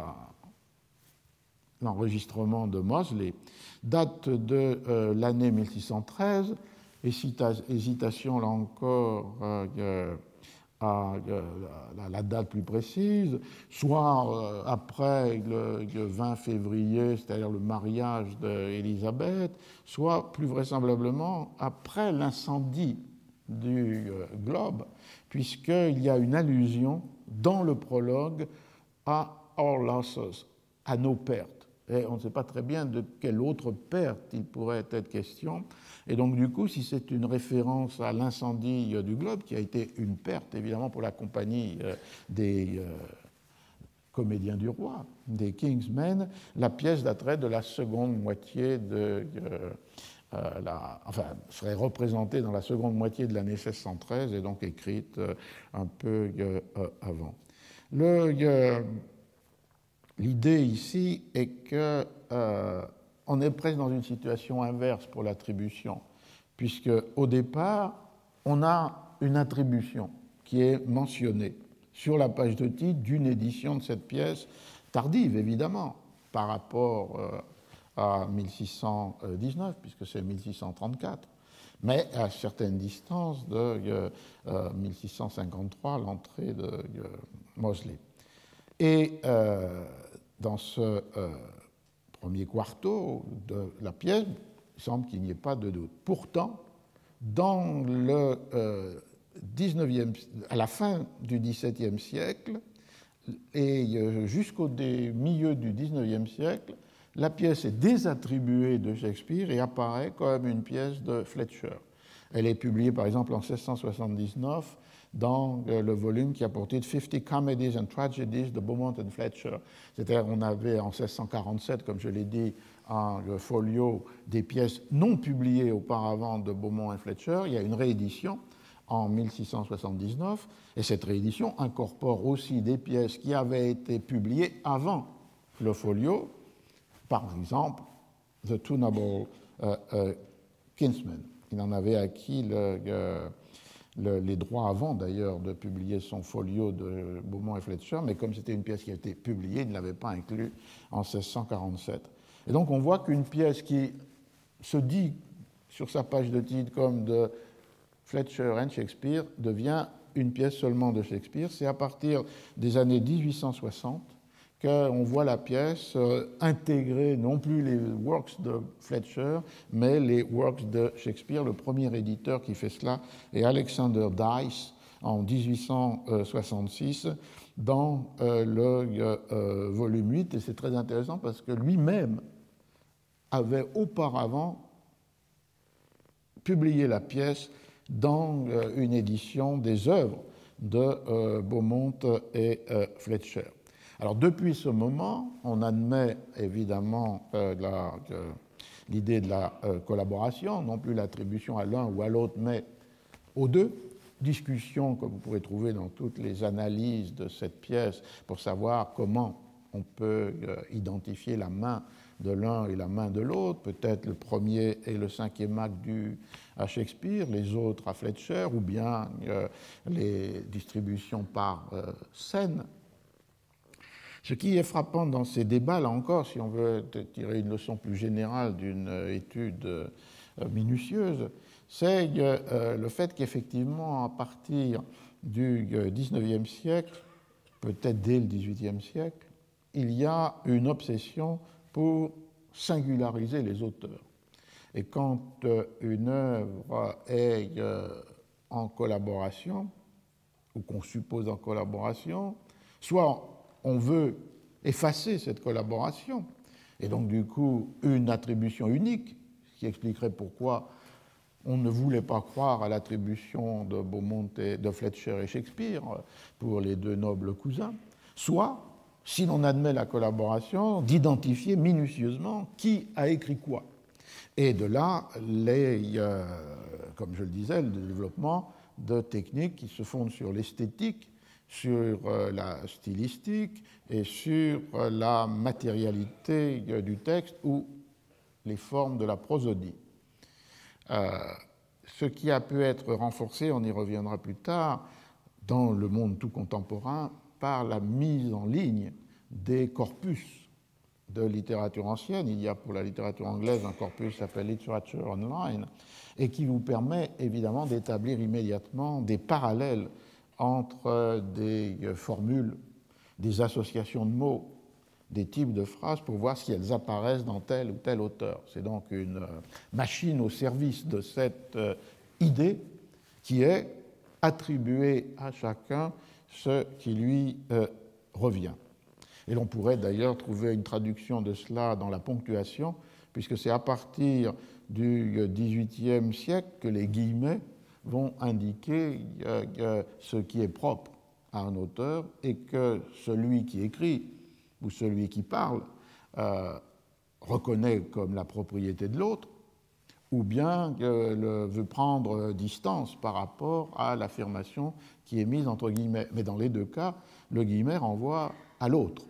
l'enregistrement de Moseley date de euh, l'année mille six cent treize, hésitation là encore euh, à euh, la, la date plus précise, soit euh, après le, le vingt février, c'est-à-dire le mariage d'Élisabeth, soit plus vraisemblablement après l'incendie du euh, Globe, puisqu'il y a une allusion dans le prologue à our losses, à nos pertes. Et on ne sait pas très bien de quelle autre perte il pourrait être question. Et donc, du coup, si c'est une référence à l'incendie du Globe, qui a été une perte, évidemment, pour la compagnie des euh, comédiens du roi, des Kingsmen, la pièce daterait de la seconde moitié de... Euh, euh, la, enfin, serait représentée dans la seconde moitié de l'année seize cent treize et donc écrite euh, un peu euh, avant. Le... Euh, L'idée ici est qu'on euh, est presque dans une situation inverse pour l'attribution, puisque au départ, on a une attribution qui est mentionnée sur la page de titre d'une édition de cette pièce, tardive évidemment, par rapport euh, à mille six cent dix-neuf, puisque c'est mille six cent trente-quatre, mais à certaines distances de euh, euh, mille six cent cinquante-trois, l'entrée de euh, Moseley. Et euh, dans ce euh, premier quarto de la pièce, il semble qu'il n'y ait pas de doute. Pourtant, dans le, euh, dix-neuvième, à la fin du dix-septième siècle et euh, jusqu'au milieu du dix-neuvième siècle, la pièce est désattribuée de Shakespeare et apparaît comme une pièce de Fletcher. Elle est publiée par exemple en seize cent soixante-dix-neuf dans le volume qui a pour titre Fifty Comedies and Tragedies de Beaumont and Fletcher. C'est-à-dire on avait en seize cent quarante-sept, comme je l'ai dit, un folio des pièces non publiées auparavant de Beaumont et Fletcher. Il y a une réédition en mille six cent soixante-dix-neuf, et cette réédition incorpore aussi des pièces qui avaient été publiées avant le folio, par exemple The Tunable uh, uh, Kinsman. Il en avait acquis le, le, le, les droits avant d'ailleurs de publier son folio de Beaumont et Fletcher, mais comme c'était une pièce qui a été publiée, il ne l'avait pas inclus en seize cent quarante-sept. Et donc on voit qu'une pièce qui se dit sur sa page de titre comme de Fletcher and Shakespeare devient une pièce seulement de Shakespeare. C'est à partir des années dix-huit cent soixante qu'on voit la pièce euh, intégrer non plus les works de Fletcher, mais les works de Shakespeare. Le premier éditeur qui fait cela est Alexander Dice en dix-huit cent soixante-six dans euh, le euh, volume huit. Et c'est très intéressant parce que lui-même avait auparavant publié la pièce dans euh, une édition des œuvres de euh, Beaumont et euh, Fletcher. Alors, depuis ce moment, on admet évidemment euh, la, euh, l'idée de la euh, collaboration, non plus l'attribution à l'un ou à l'autre, mais aux deux. Discussion que vous pourrez trouver dans toutes les analyses de cette pièce pour savoir comment on peut euh, identifier la main de l'un et la main de l'autre. Peut-être le premier et le cinquième acte dû à Shakespeare, les autres à Fletcher, ou bien euh, les distributions par euh, scène. Ce qui est frappant dans ces débats, là encore, si on veut tirer une leçon plus générale d'une étude minutieuse, c'est euh, le fait qu'effectivement, à partir du dix-neuvième siècle, peut-être dès le dix-huitième siècle, il y a une obsession pour singulariser les auteurs. Et quand euh, une œuvre est euh, en collaboration, ou qu'on suppose en collaboration, soit on veut effacer cette collaboration, et donc du coup une attribution unique, ce qui expliquerait pourquoi on ne voulait pas croire à l'attribution de Beaumont et de Fletcher et Shakespeare pour les deux nobles cousins, soit, si l'on admet la collaboration, d'identifier minutieusement qui a écrit quoi. Et de là, les, euh, comme je le disais, le développement de techniques qui se fondent sur l'esthétique, sur euh, la stylistique et sur euh, la matérialité euh, du texte ou les formes de la prosodie. Euh, ce qui a pu être renforcé, on y reviendra plus tard, dans le monde tout contemporain, par la mise en ligne des corpus de littérature ancienne. Il y a pour la littérature anglaise un corpus qui s'appelle Literature Online et qui vous permet évidemment d'établir immédiatement des parallèles entre des formules, des associations de mots, des types de phrases pour voir si elles apparaissent dans tel ou tel auteur. C'est donc une machine au service de cette idée qui est attribuée à chacun ce qui lui euh, revient. Et l'on pourrait d'ailleurs trouver une traduction de cela dans la ponctuation, puisque c'est à partir du dix-huitième siècle que les guillemets vont indiquer euh, euh, ce qui est propre à un auteur et que celui qui écrit ou celui qui parle euh, reconnaît comme la propriété de l'autre, ou bien euh, le, veut prendre distance par rapport à l'affirmation qui est mise entre guillemets. Mais dans les deux cas, le guillemet renvoie à l'autre.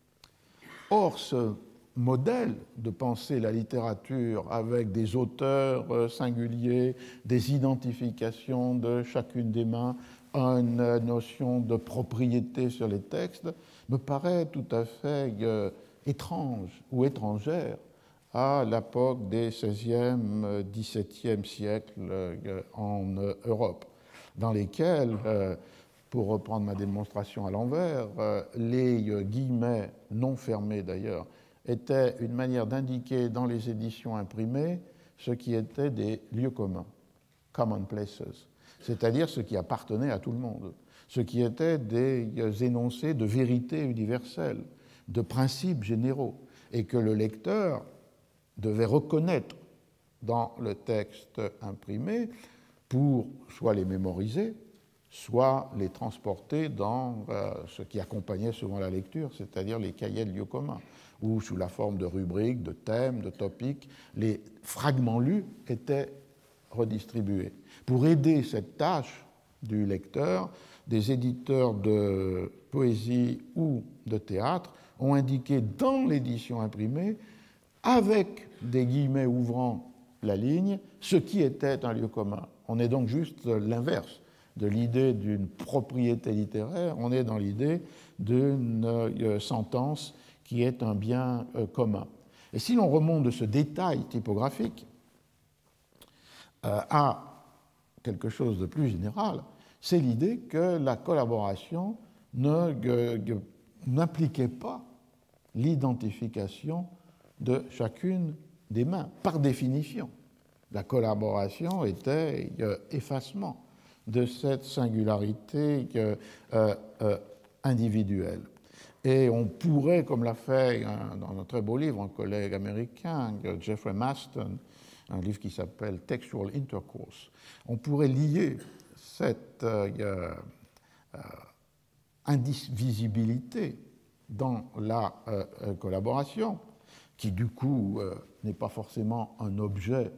Or, ce modèle de penser la littérature avec des auteurs singuliers, des identifications de chacune des mains, une notion de propriété sur les textes, me paraît tout à fait euh, étrange ou étrangère à l'époque des seizième, dix-septième siècles euh, en euh, Europe, dans lesquels, euh, pour reprendre ma démonstration à l'envers, euh, les euh, guillemets non fermés d'ailleurs étaient une manière d'indiquer dans les éditions imprimées ce qui était des lieux communs, common places, c'est-à-dire ce qui appartenait à tout le monde, ce qui étaient des énoncés de vérité universelle, de principes généraux, et que le lecteur devait reconnaître dans le texte imprimé pour soit les mémoriser, soit les transporter dans euh, ce qui accompagnait souvent la lecture, c'est-à-dire les cahiers de lieux communs, où sous la forme de rubriques, de thèmes, de topics, les fragments lus étaient redistribués. Pour aider cette tâche du lecteur, des éditeurs de poésie ou de théâtre ont indiqué dans l'édition imprimée, avec des guillemets ouvrant la ligne, ce qui était un lieu commun. On est donc juste l'inverse de l'idée d'une propriété littéraire, on est dans l'idée d'une euh, sentence qui est un bien euh, commun. Et si l'on remonte de ce détail typographique euh, à quelque chose de plus général, c'est l'idée que la collaboration ne, euh, n'impliquait pas l'identification de chacune des mains, par définition. La collaboration était euh, effacement de cette singularité euh, euh, individuelle. Et on pourrait, comme l'a fait un, dans un très beau livre un collègue américain, Jeffrey Maston, un livre qui s'appelle Textual Intercourse, on pourrait lier cette euh, euh, indivisibilité dans la euh, collaboration, qui du coup euh, n'est pas forcément un objet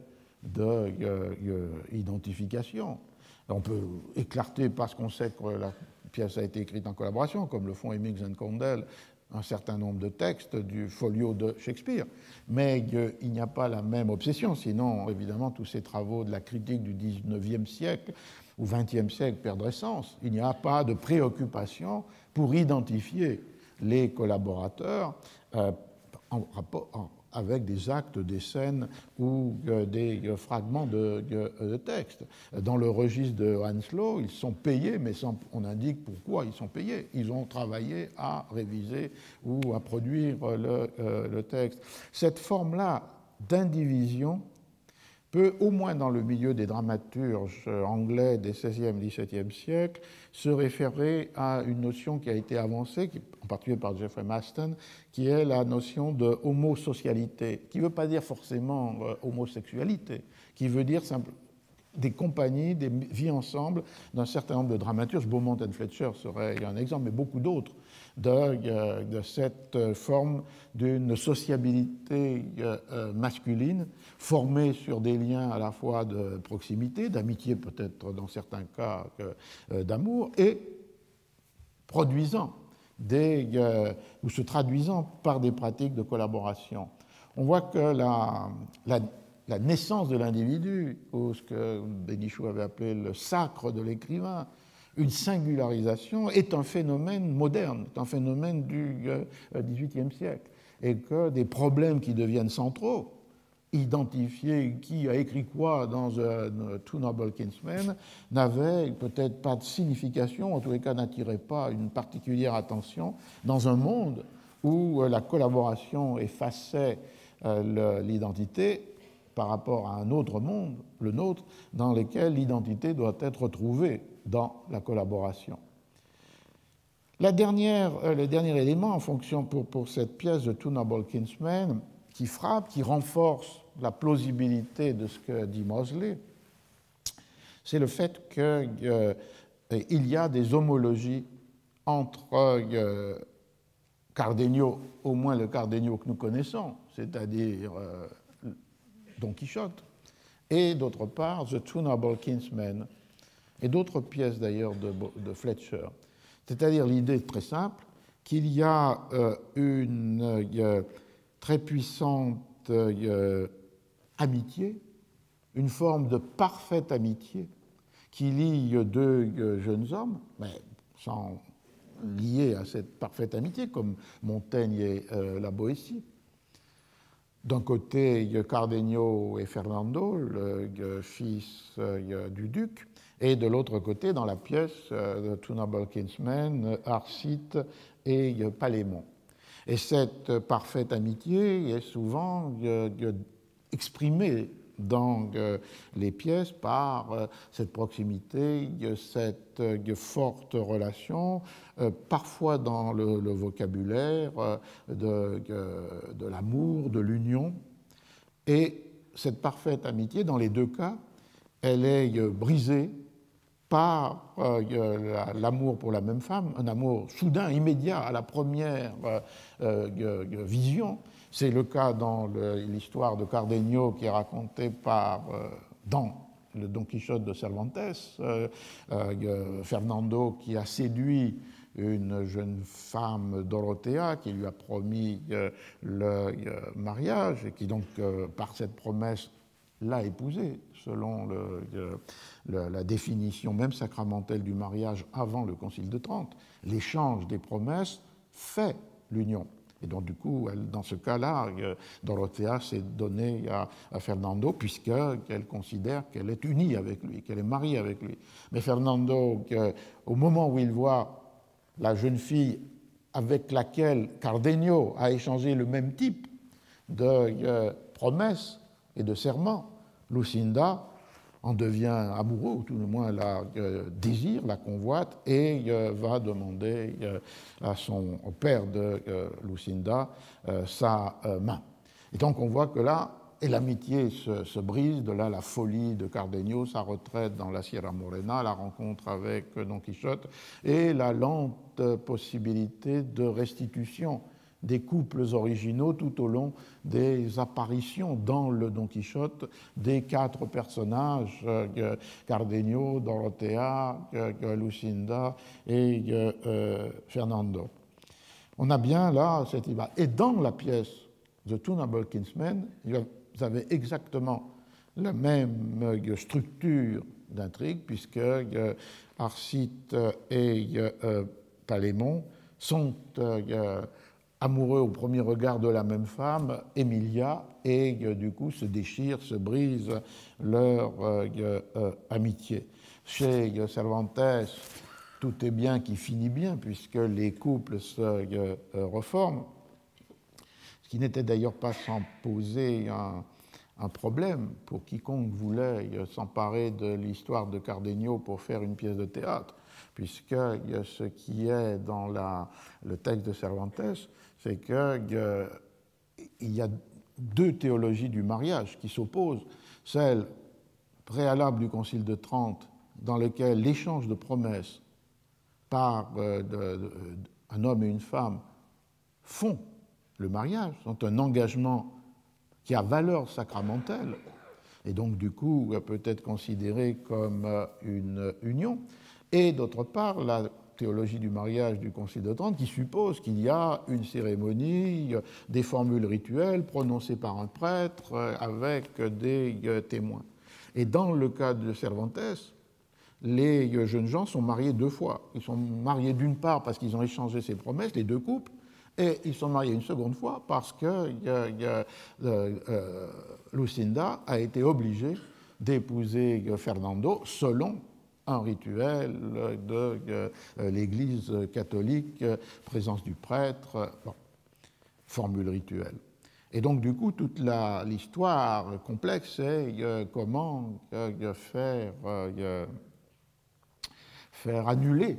d'identification. Euh, On peut éclarter parce qu'on sait que la pièce a été écrite en collaboration, comme le font Hemmings et Condell, un certain nombre de textes du folio de Shakespeare. Mais euh, il n'y a pas la même obsession, sinon, évidemment, tous ces travaux de la critique du dix-neuvième siècle ou vingtième siècle perdraient sens. Il n'y a pas de préoccupation pour identifier les collaborateurs euh, en rapport, en, avec des actes, des scènes ou euh, des euh, fragments de, de, de texte. Dans le registre de Henslow, ils sont payés, mais sans, on indique pourquoi ils sont payés. Ils ont travaillé à réviser ou à produire le, euh, le texte. Cette forme-là d'indivision peut, au moins dans le milieu des dramaturges anglais des seizième, dix-septième siècle, se référer à une notion qui a été avancée, en particulier par Jeffrey Maston, qui est la notion de homosocialité, qui ne veut pas dire forcément euh, homosexualité, qui veut dire simplement des compagnies, des vies ensemble d'un certain nombre de dramaturges. Beaumont et Fletcher serait un exemple, mais beaucoup d'autres, de, de cette forme d'une sociabilité masculine formée sur des liens à la fois de proximité, d'amitié peut-être dans certains cas d'amour, et produisant des, ou se traduisant par des pratiques de collaboration. On voit que la, la La naissance de l'individu, ou ce que Bénichou avait appelé le sacre de l'écrivain, une singularisation est un phénomène moderne, est un phénomène du dix-huitième siècle, et que des problèmes qui deviennent centraux, identifier qui a écrit quoi dans uh, Two Noble Kinsmen, n'avaient peut-être pas de signification, en tous les cas n'attiraient pas une particulière attention dans un monde où uh, la collaboration effaçait uh, l'identité par rapport à un autre monde, le nôtre, dans lequel l'identité doit être retrouvée dans la collaboration. La dernière, euh, le dernier élément en fonction pour, pour cette pièce de Two Noble Kinsmen qui frappe, qui renforce la plausibilité de ce que dit Moseley, c'est le fait qu'il euh, y a des homologies entre euh, Cardenio, au moins le Cardenio que nous connaissons, c'est-à-dire euh, Don Quichotte, et d'autre part The Two Noble Kinsmen, et d'autres pièces d'ailleurs de, de Fletcher. C'est-à-dire l'idée très simple qu'il y a euh, une euh, très puissante euh, amitié, une forme de parfaite amitié qui lie deux euh, jeunes hommes, mais sans lier à cette parfaite amitié, comme Montaigne et euh, la Boétie. D'un côté, Cardenio et Fernando, le, le fils euh, du duc, et de l'autre côté, dans la pièce euh, de Two Noble Kinsmen, Arcite et euh, Palémon. Et cette parfaite amitié est souvent euh, exprimée dans euh, les pièces par euh, cette proximité, cette euh, forte relation, euh, parfois dans le, le vocabulaire euh, de, de, de l'amour, de l'union. Et cette parfaite amitié, dans les deux cas, elle est euh, brisée par euh, l'amour pour la même femme, un amour soudain, immédiat, à la première euh, euh, vision. C'est le cas dans l'histoire de Cardenio qui est racontée par, euh, dans le Don Quichotte de Cervantes, euh, euh, Fernando qui a séduit une jeune femme, Dorothea, qui lui a promis euh, le euh, mariage et qui donc, euh, par cette promesse, l'a épousée, selon le, le, la définition même sacramentelle du mariage avant le Concile de Trente. L'échange des promesses fait l'union. Et donc, du coup, elle, dans ce cas-là, Dorothea s'est donnée à, à Fernando, puisqu'elle considère qu'elle est unie avec lui, qu'elle est mariée avec lui. Mais Fernando, au moment où il voit la jeune fille avec laquelle Cardenio a échangé le même type de euh, promesses et de serments, Lucinda en devient amoureux, ou tout le moins la euh, désire, la convoite, et euh, va demander euh, à son, au père de euh, Lucinda euh, sa euh, main. Et donc on voit que là, et l'amitié se, se brise, de là la folie de Cardenio, sa retraite dans la Sierra Morena, la rencontre avec Don Quichotte, et la lente possibilité de restitution des couples originaux tout au long des apparitions dans le Don Quichotte des quatre personnages, euh, Cardenio, Dorothea, euh, Lucinda et euh, Fernando. On a bien là cette image. Et dans la pièce The Two Noble Kinsmen, vous avez exactement la même structure d'intrigue, puisque euh, Arcite et euh, Palémon sont euh, amoureux au premier regard de la même femme, Emilia, et euh, du coup se déchirent, se brisent leur euh, euh, amitié. Chez euh, Cervantes, tout est bien qui finit bien, puisque les couples se euh, euh, reforment, ce qui n'était d'ailleurs pas sans poser un, un problème pour quiconque voulait euh, s'emparer de l'histoire de Cardenio pour faire une pièce de théâtre, puisque euh, ce qui est dans la, le texte de Cervantes, c'est qu'il euh, y a deux théologies du mariage qui s'opposent. Celle préalable du Concile de Trente, dans laquelle l'échange de promesses par euh, de, de, un homme et une femme font le mariage, sont un engagement qui a valeur sacramentelle, et donc du coup peut être considéré comme une union, et d'autre part la théologie du mariage du Concile de Trente qui suppose qu'il y a une cérémonie, des formules rituelles prononcées par un prêtre avec des témoins. Et dans le cas de Cervantes, les jeunes gens sont mariés deux fois. Ils sont mariés d'une part parce qu'ils ont échangé ces promesses, les deux couples, et ils sont mariés une seconde fois parce que euh, euh, euh, Lucinda a été obligée d'épouser Fernando selon un rituel de euh, l'Église catholique, présence du prêtre, bon, formule rituelle. Et donc, du coup, toute l'histoire complexe, c'est euh, comment euh, faire, euh, faire annuler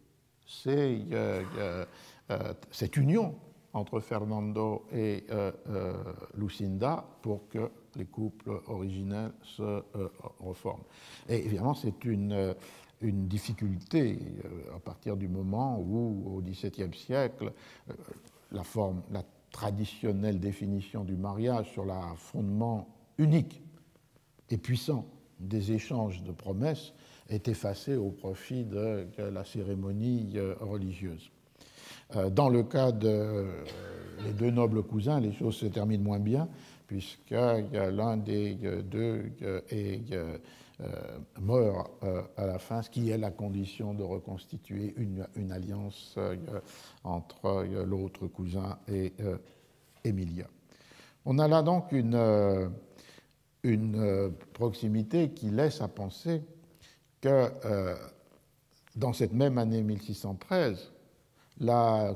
ces, euh, euh, cette union entre Fernando et euh, euh, Lucinda pour que les couples originels se euh, reforment. Et évidemment, c'est une, une difficulté euh, à partir du moment où, au XVIIe siècle, euh, la forme, la traditionnelle définition du mariage sur le fondement unique et puissant des échanges de promesses est effacée au profit de, de la cérémonie religieuse. Dans le cas des euh, deux nobles cousins, les choses se terminent moins bien, puisque l'un des deux est euh, mort euh, à la fin, ce qui est la condition de reconstituer une, une alliance euh, entre euh, l'autre cousin et euh, Emilia. On a là donc une, euh, une euh, proximité qui laisse à penser que euh, dans cette même année mille six cent treize, la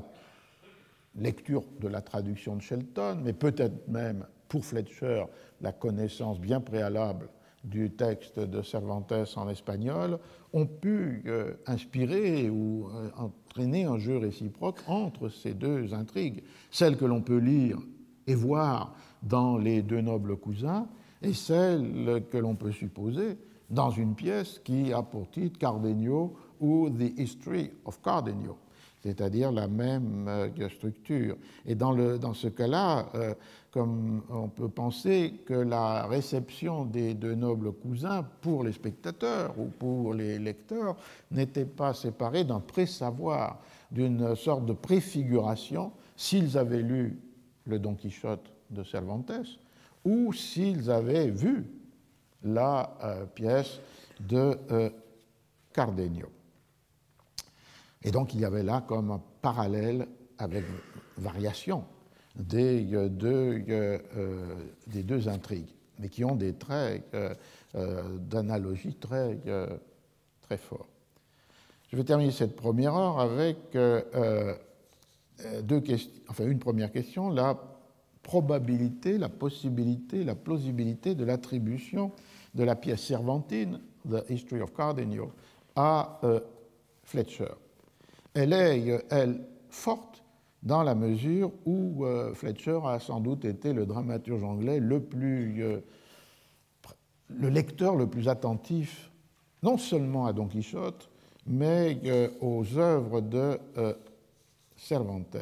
lecture de la traduction de Shelton, mais peut-être même pour Fletcher la connaissance bien préalable du texte de Cervantes en espagnol, ont pu euh, inspirer ou euh, entraîner un jeu réciproque entre ces deux intrigues, celle que l'on peut lire et voir dans Les deux nobles cousins et celle que l'on peut supposer dans une pièce qui a pour titre Cardenio ou The History of Cardenio, c'est-à-dire la même euh, structure. Et dans, le, dans ce cas-là, euh, comme on peut penser que la réception des deux nobles cousins pour les spectateurs ou pour les lecteurs n'était pas séparée d'un pré-savoir, d'une sorte de préfiguration, s'ils avaient lu le Don Quichotte de Cervantes ou s'ils avaient vu la euh, pièce de euh, Cardenio. Et donc il y avait là comme un parallèle avec variation des deux, euh, des deux intrigues, mais qui ont des traits euh, euh, d'analogie très, euh, très forts. Je vais terminer cette première heure avec euh, deux questions, enfin une première question, la probabilité, la possibilité, la plausibilité de l'attribution de la pièce cervantine, The History of Cardenio, à euh, Fletcher. Elle est, elle, forte dans la mesure où euh, Fletcher a sans doute été le dramaturge anglais le plus, euh, le lecteur le plus attentif, non seulement à Don Quichotte, mais euh, aux œuvres de euh, Cervantes.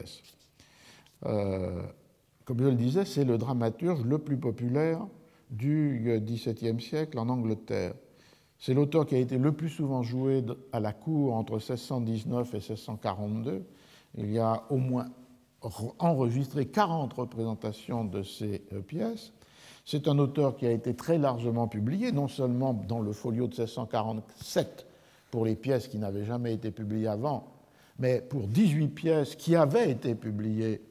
Euh, comme je le disais, c'est le dramaturge le plus populaire du XVIIe siècle en Angleterre. C'est l'auteur qui a été le plus souvent joué à la cour entre seize cent dix-neuf et seize cent quarante-deux. Il y a au moins enregistré quarante représentations de ces pièces. C'est un auteur qui a été très largement publié, non seulement dans le folio de seize cent quarante-sept pour les pièces qui n'avaient jamais été publiées avant, mais pour dix-huit pièces qui avaient été publiées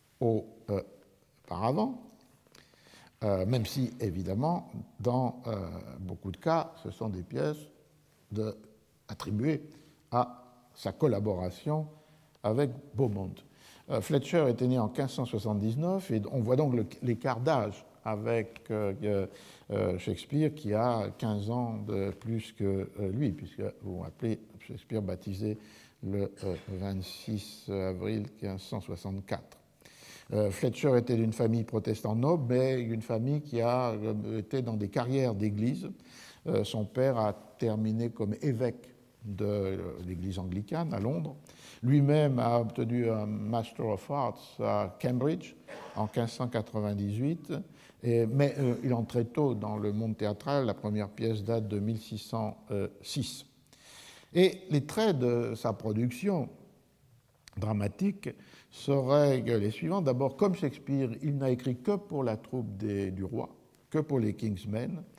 auparavant. Euh, même si, évidemment, dans euh, beaucoup de cas, ce sont des pièces de, attribuées à sa collaboration avec Beaumont. Euh, Fletcher était né en quinze cent soixante-dix-neuf et on voit donc l'écart d'âge avec euh, euh, Shakespeare qui a quinze ans de plus que euh, lui, puisque vous appelez Shakespeare baptisé le euh, vingt-six avril quinze cent soixante-quatre. Euh, Fletcher était d'une famille protestante noble, mais une famille qui a euh, été dans des carrières d'église. Euh, son père a terminé comme évêque de euh, l'église anglicane à Londres. Lui-même a obtenu un Master of Arts à Cambridge en quinze cent quatre-vingt-dix-huit, et, mais euh, il entre très tôt dans le monde théâtral. La première pièce date de mille six cent six. Et les traits de sa production dramatique seraient les suivants. D'abord, comme Shakespeare, il n'a écrit que pour la troupe des, du roi, que pour les Kingsmen.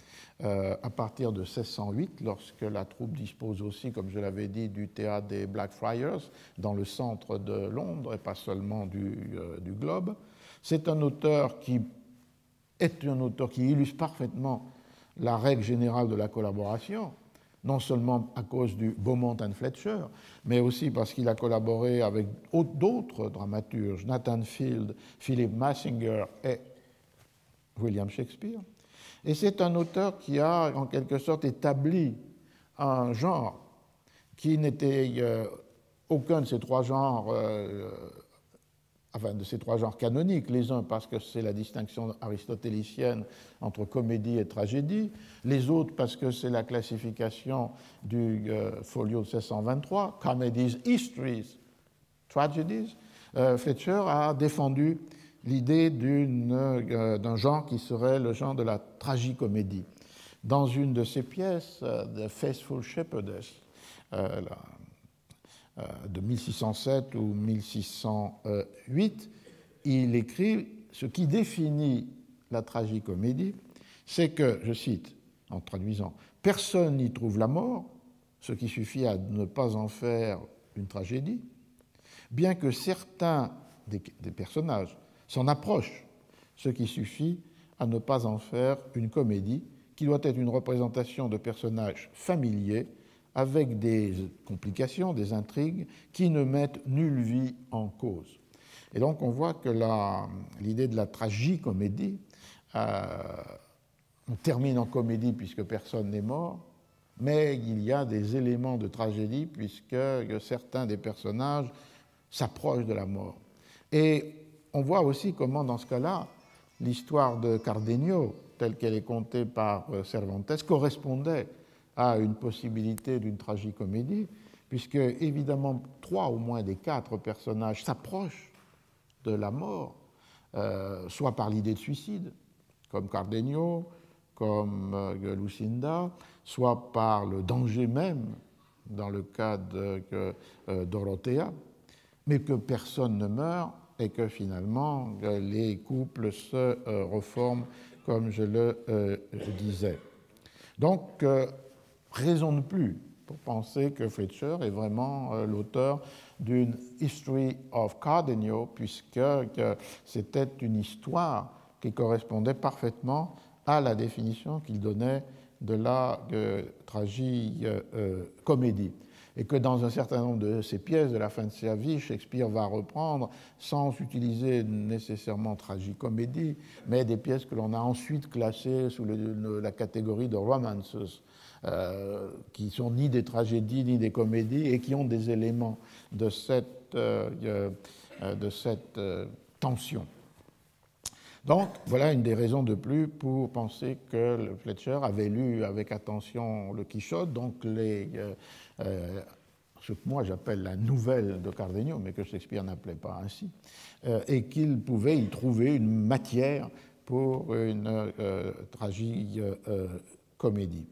euh, à partir de seize cent huit, lorsque la troupe dispose aussi, comme je l'avais dit, du théâtre des Blackfriars, dans le centre de Londres, et pas seulement du, euh, du Globe. C'est un auteur qui est un auteur qui illustre parfaitement la règle générale de la collaboration, non seulement à cause du Beaumont and Fletcher, mais aussi parce qu'il a collaboré avec d'autres dramaturges, Nathan Field, Philip Massinger et William Shakespeare. Et c'est un auteur qui a, en quelque sorte, établi un genre qui n'était euh, aucun de ces trois genres, euh, enfin de ces trois genres canoniques, les uns parce que c'est la distinction aristotélicienne entre comédie et tragédie, les autres parce que c'est la classification du euh, folio de seize cent vingt-trois, Comedies, Histories, Tragedies. Euh, Fletcher a défendu l'idée euh, d'un genre qui serait le genre de la tragicomédie. Dans une de ses pièces, euh, The Faithful Shepherdess, euh, la, de mille six cent sept ou mille six cent huit, il écrit ce qui définit la tragicomédie, c'est que, je cite en traduisant, « Personne n'y trouve la mort, ce qui suffit à ne pas en faire une tragédie, bien que certains des, des personnages s'en approchent, ce qui suffit à ne pas en faire une comédie, qui doit être une représentation de personnages familiers, avec des complications, des intrigues qui ne mettent nulle vie en cause. » Et donc on voit que l'idée de la tragicomédie, euh, on termine en comédie puisque personne n'est mort, mais il y a des éléments de tragédie puisque certains des personnages s'approchent de la mort. Et on voit aussi comment dans ce cas-là, l'histoire de Cardenio, telle qu'elle est contée par Cervantes, correspondait à une possibilité d'une tragicomédie, puisque évidemment trois au moins des quatre personnages s'approchent de la mort, euh, soit par l'idée de suicide, comme Cardenio, comme euh, Lucinda, soit par le danger même, dans le cas de euh, Dorothea, mais que personne ne meurt et que finalement euh, les couples se euh, reforment, comme je le euh, disais. Donc, euh, raison de plus pour penser que Fletcher est vraiment euh, l'auteur d'une History of Cardenio, puisque euh, c'était une histoire qui correspondait parfaitement à la définition qu'il donnait de la euh, tragicomédie. Euh, et que dans un certain nombre de ses pièces de la fin de sa vie, Shakespeare va reprendre, sans utiliser nécessairement tragicomédie, mais des pièces que l'on a ensuite classées sous le, le, la catégorie de romances, Euh, qui sont ni des tragédies ni des comédies et qui ont des éléments de cette, euh, euh, de cette euh, tension. Donc, voilà une des raisons de plus pour penser que le Fletcher avait lu avec attention le Quichotte, donc les, euh, euh, ce que moi j'appelle la nouvelle de Cardenio, mais que Shakespeare n'appelait pas ainsi, euh, et qu'il pouvait y trouver une matière pour une euh, tragicomédie.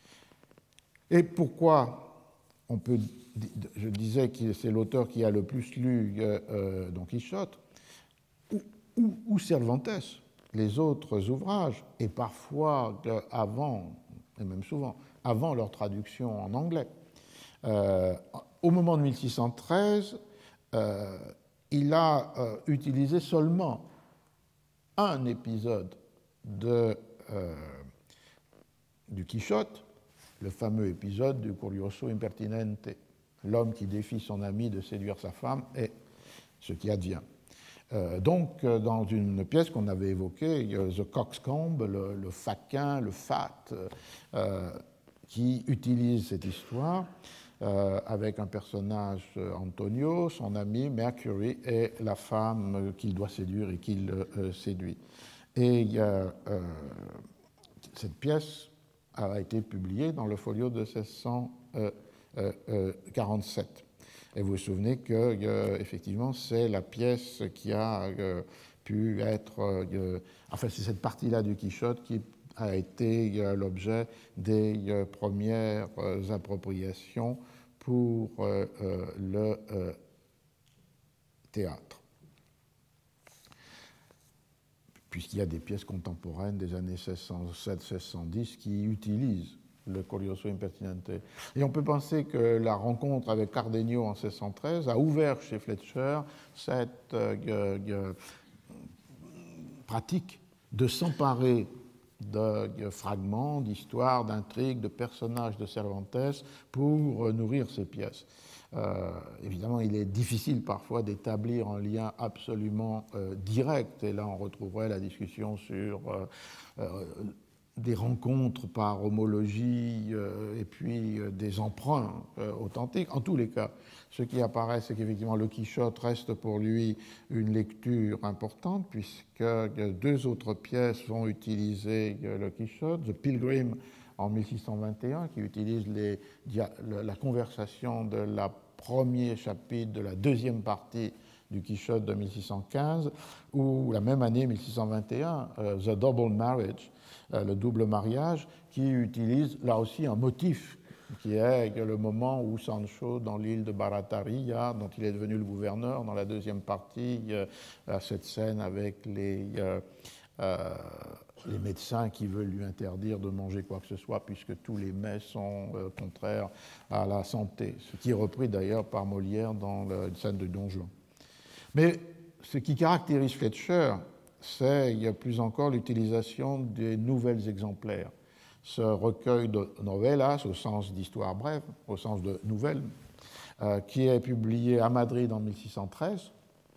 Et pourquoi on peut, je disais que c'est l'auteur qui a le plus lu euh, Don Quichotte, ou, ou, ou Cervantes, les autres ouvrages, et parfois avant, et même souvent, avant leur traduction en anglais. Euh, au moment de mille six cent treize, euh, il a euh, utilisé seulement un épisode de, euh, du Quichotte, le fameux épisode du Curioso Impertinente, l'homme qui défie son ami de séduire sa femme et ce qui advient. Euh, donc, dans une pièce qu'on avait évoquée, The Coxcomb, le, le faquin, le fat, euh, qui utilise cette histoire euh, avec un personnage, Antonio, son ami Mercury, et la femme qu'il doit séduire et qu'il euh, séduit. Et euh, euh, cette pièce a été publié dans le folio de seize cent quarante-sept. Et vous vous souvenez que, euh, effectivement, c'est la pièce qui a euh, pu être... Euh, enfin, c'est cette partie-là du Quichotte qui a été euh, l'objet des euh, premières euh, appropriations pour euh, euh, le euh, théâtre. puisqu'il y a des pièces contemporaines des années seize cent sept seize cent dix qui utilisent le Curioso Impertinente. Et on peut penser que la rencontre avec Cardenio en seize cent treize a ouvert chez Fletcher cette euh, euh, pratique de s'emparer de fragments, d'histoires, d'intrigues, de personnages de Cervantes pour nourrir ces pièces. Euh, évidemment, il est difficile parfois d'établir un lien absolument euh, direct, et là on retrouverait la discussion sur euh, euh, des rencontres par homologie euh, et puis euh, des emprunts euh, authentiques. En tous les cas, ce qui apparaît, c'est qu'effectivement le Quichotte reste pour lui une lecture importante, puisque deux autres pièces vont utiliser le Quichotte. The Pilgrim en mille six cent vingt et un, qui utilise les, la conversation de la premier chapitre de la deuxième partie du Quichotte de mille six cent quinze, ou la même année mille six cent vingt et un, euh, The Double Marriage, euh, le double mariage, qui utilise là aussi un motif qui est le moment où Sancho, dans l'île de Barataria, dont il est devenu le gouverneur, dans la deuxième partie, euh, à cette scène avec les, euh, euh, les médecins qui veulent lui interdire de manger quoi que ce soit, puisque tous les mets sont euh, contraires à la santé, ce qui est repris d'ailleurs par Molière dans la, une scène de Don Juan. Mais ce qui caractérise Fletcher, c'est plus encore l'utilisation des nouvelles exemplaires. Ce recueil de novellas, au sens d'histoire brève, au sens de nouvelles, euh, qui est publié à Madrid en mille six cent treize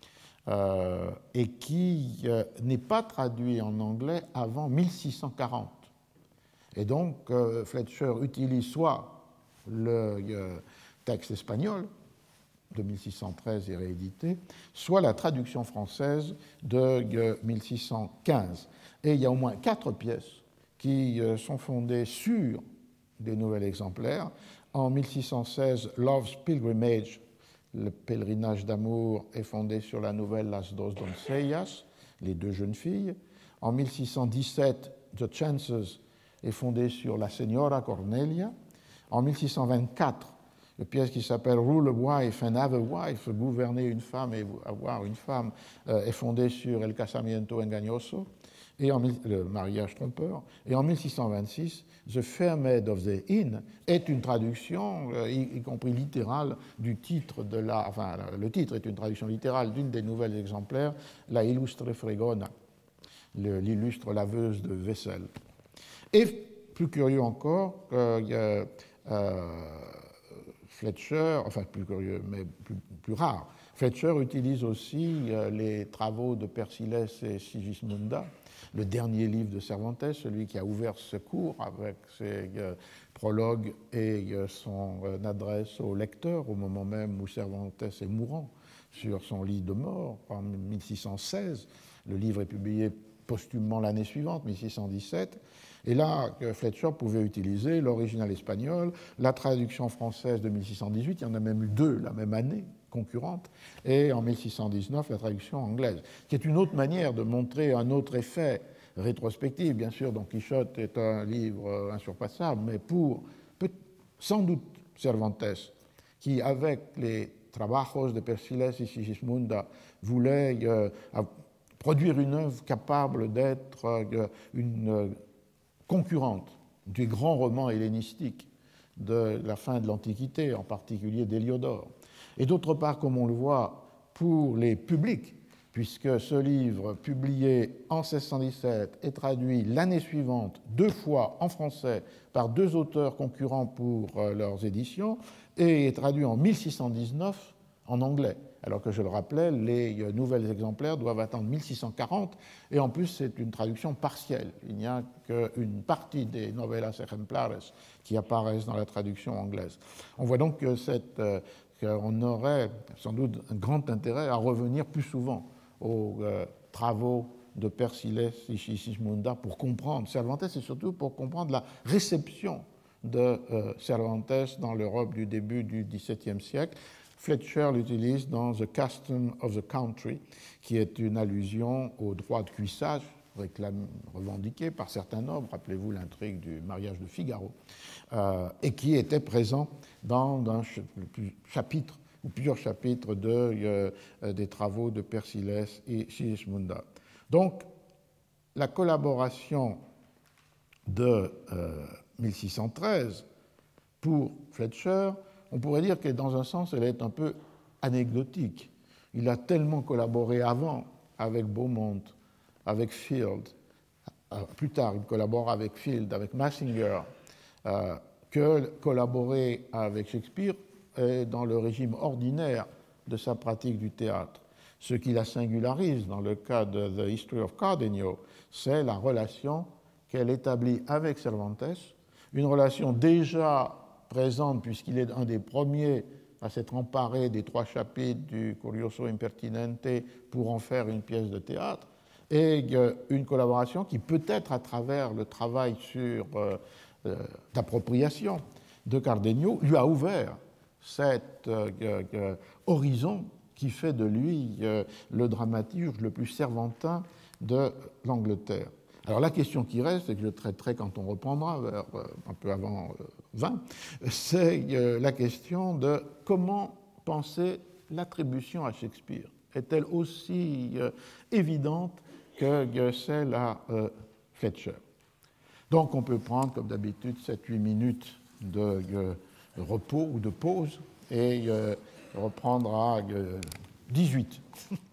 euh, et qui euh, n'est pas traduit en anglais avant mille six cent quarante. Et donc, euh, Fletcher utilise soit le euh, texte espagnol de mille six cent treize et réédité, soit la traduction française de euh, mille six cent quinze. Et il y a au moins quatre pièces qui sont fondées sur des nouveaux exemplaires. En mille six cent seize, Love's Pilgrimage, le pèlerinage d'amour, est fondé sur la nouvelle Las dos doncellas, les deux jeunes filles. En mille six cent dix-sept, The Chances est fondé sur la Señora Cornelia. En mille six cent vingt-quatre, une pièce qui s'appelle Rule a Wife and Have a Wife, gouverner une femme et avoir une femme, euh, est fondée sur El Casamiento Engañoso, et en, le mariage trompeur. Et en mille six cent vingt-six, The Fair Maid of the Inn est une traduction, euh, y, y compris littérale, du titre de la. Enfin, le titre est une traduction littérale d'une des nouvelles exemplaires, La Illustre Fregona, le, l'illustre laveuse de vaisselle. Et plus curieux encore, euh, euh, Fletcher, enfin plus curieux, mais plus, plus rare, Fletcher utilise aussi euh, les travaux de Persíles et Sigismunda, le dernier livre de Cervantes, celui qui a ouvert ce cours avec ses euh, prologues et euh, son euh, adresse au lecteur au moment même où Cervantes est mourant sur son lit de mort en mille six cent seize. Le livre est publié posthumement l'année suivante, mille six cent dix-sept. Et là, Fletcher pouvait utiliser l'original espagnol, la traduction française de mille six cent dix-huit, il y en a même eu deux la même année, concurrentes, et en mille six cent dix-neuf, la traduction anglaise, qui est une autre manière de montrer un autre effet rétrospectif. Bien sûr, Don Quichotte est un livre insurpassable, mais pour sans doute Cervantes, qui, avec les trabajos de Persíles et Sigismunda, voulait euh, produire une œuvre capable d'être euh, une euh, concurrente des grands romans hellénistiques de la fin de l'Antiquité, en particulier d'Héliodore. Et d'autre part, comme on le voit, pour les publics, puisque ce livre, publié en seize cent dix-sept, est traduit l'année suivante deux fois en français par deux auteurs concurrents pour euh, leurs éditions, et est traduit en mille six cent dix-neuf en anglais. Alors que, je le rappelais, les nouvelles exemplaires doivent attendre mille six cent quarante, et en plus c'est une traduction partielle. Il n'y a qu'une partie des novelas ejemplares qui apparaissent dans la traduction anglaise. On voit donc que cette, euh, qu'on aurait sans doute un grand intérêt à revenir plus souvent aux euh, travaux de Persíles et Sigismunda pour comprendre Cervantes, et surtout pour comprendre la réception de euh, Cervantes dans l'Europe du début du dix-septième siècle. Fletcher l'utilise dans The Custom of the Country, qui est une allusion au droit de cuissage réclame, revendiqué par certains nobles, rappelez-vous l'intrigue du mariage de Figaro, euh, et qui était présent dans un chapitre ou plusieurs chapitres de, euh, des travaux de Persíles et Sigismunda. Donc, la collaboration de euh, mille six cent treize pour Fletcher, on pourrait dire que dans un sens, elle est un peu anecdotique. Il a tellement collaboré avant avec Beaumont, avec Field, euh, plus tard il collabore avec Field, avec Massinger, euh, que collaborer avec Shakespeare est dans le régime ordinaire de sa pratique du théâtre. Ce qui la singularise dans le cas de The History of Cardenio, c'est la relation qu'elle établit avec Cervantes, une relation déjà présente puisqu'il est un des premiers à s'être emparé des trois chapitres du Curioso Impertinente pour en faire une pièce de théâtre, et une collaboration qui peut-être à travers le travail sur euh, euh, d'appropriation de Cardenio lui a ouvert cet euh, euh, horizon qui fait de lui euh, le dramaturge le plus cervantin de l'Angleterre. Alors la question qui reste, et que je traiterai quand on reprendra, vers, euh, un peu avant euh, vingt, c'est euh, la question de comment penser l'attribution à Shakespeare. Est-elle aussi euh, évidente que euh, celle à euh, Fletcher? Donc on peut prendre, comme d'habitude, sept huit minutes de, euh, de repos ou de pause et euh, reprendre à euh, dix-huit.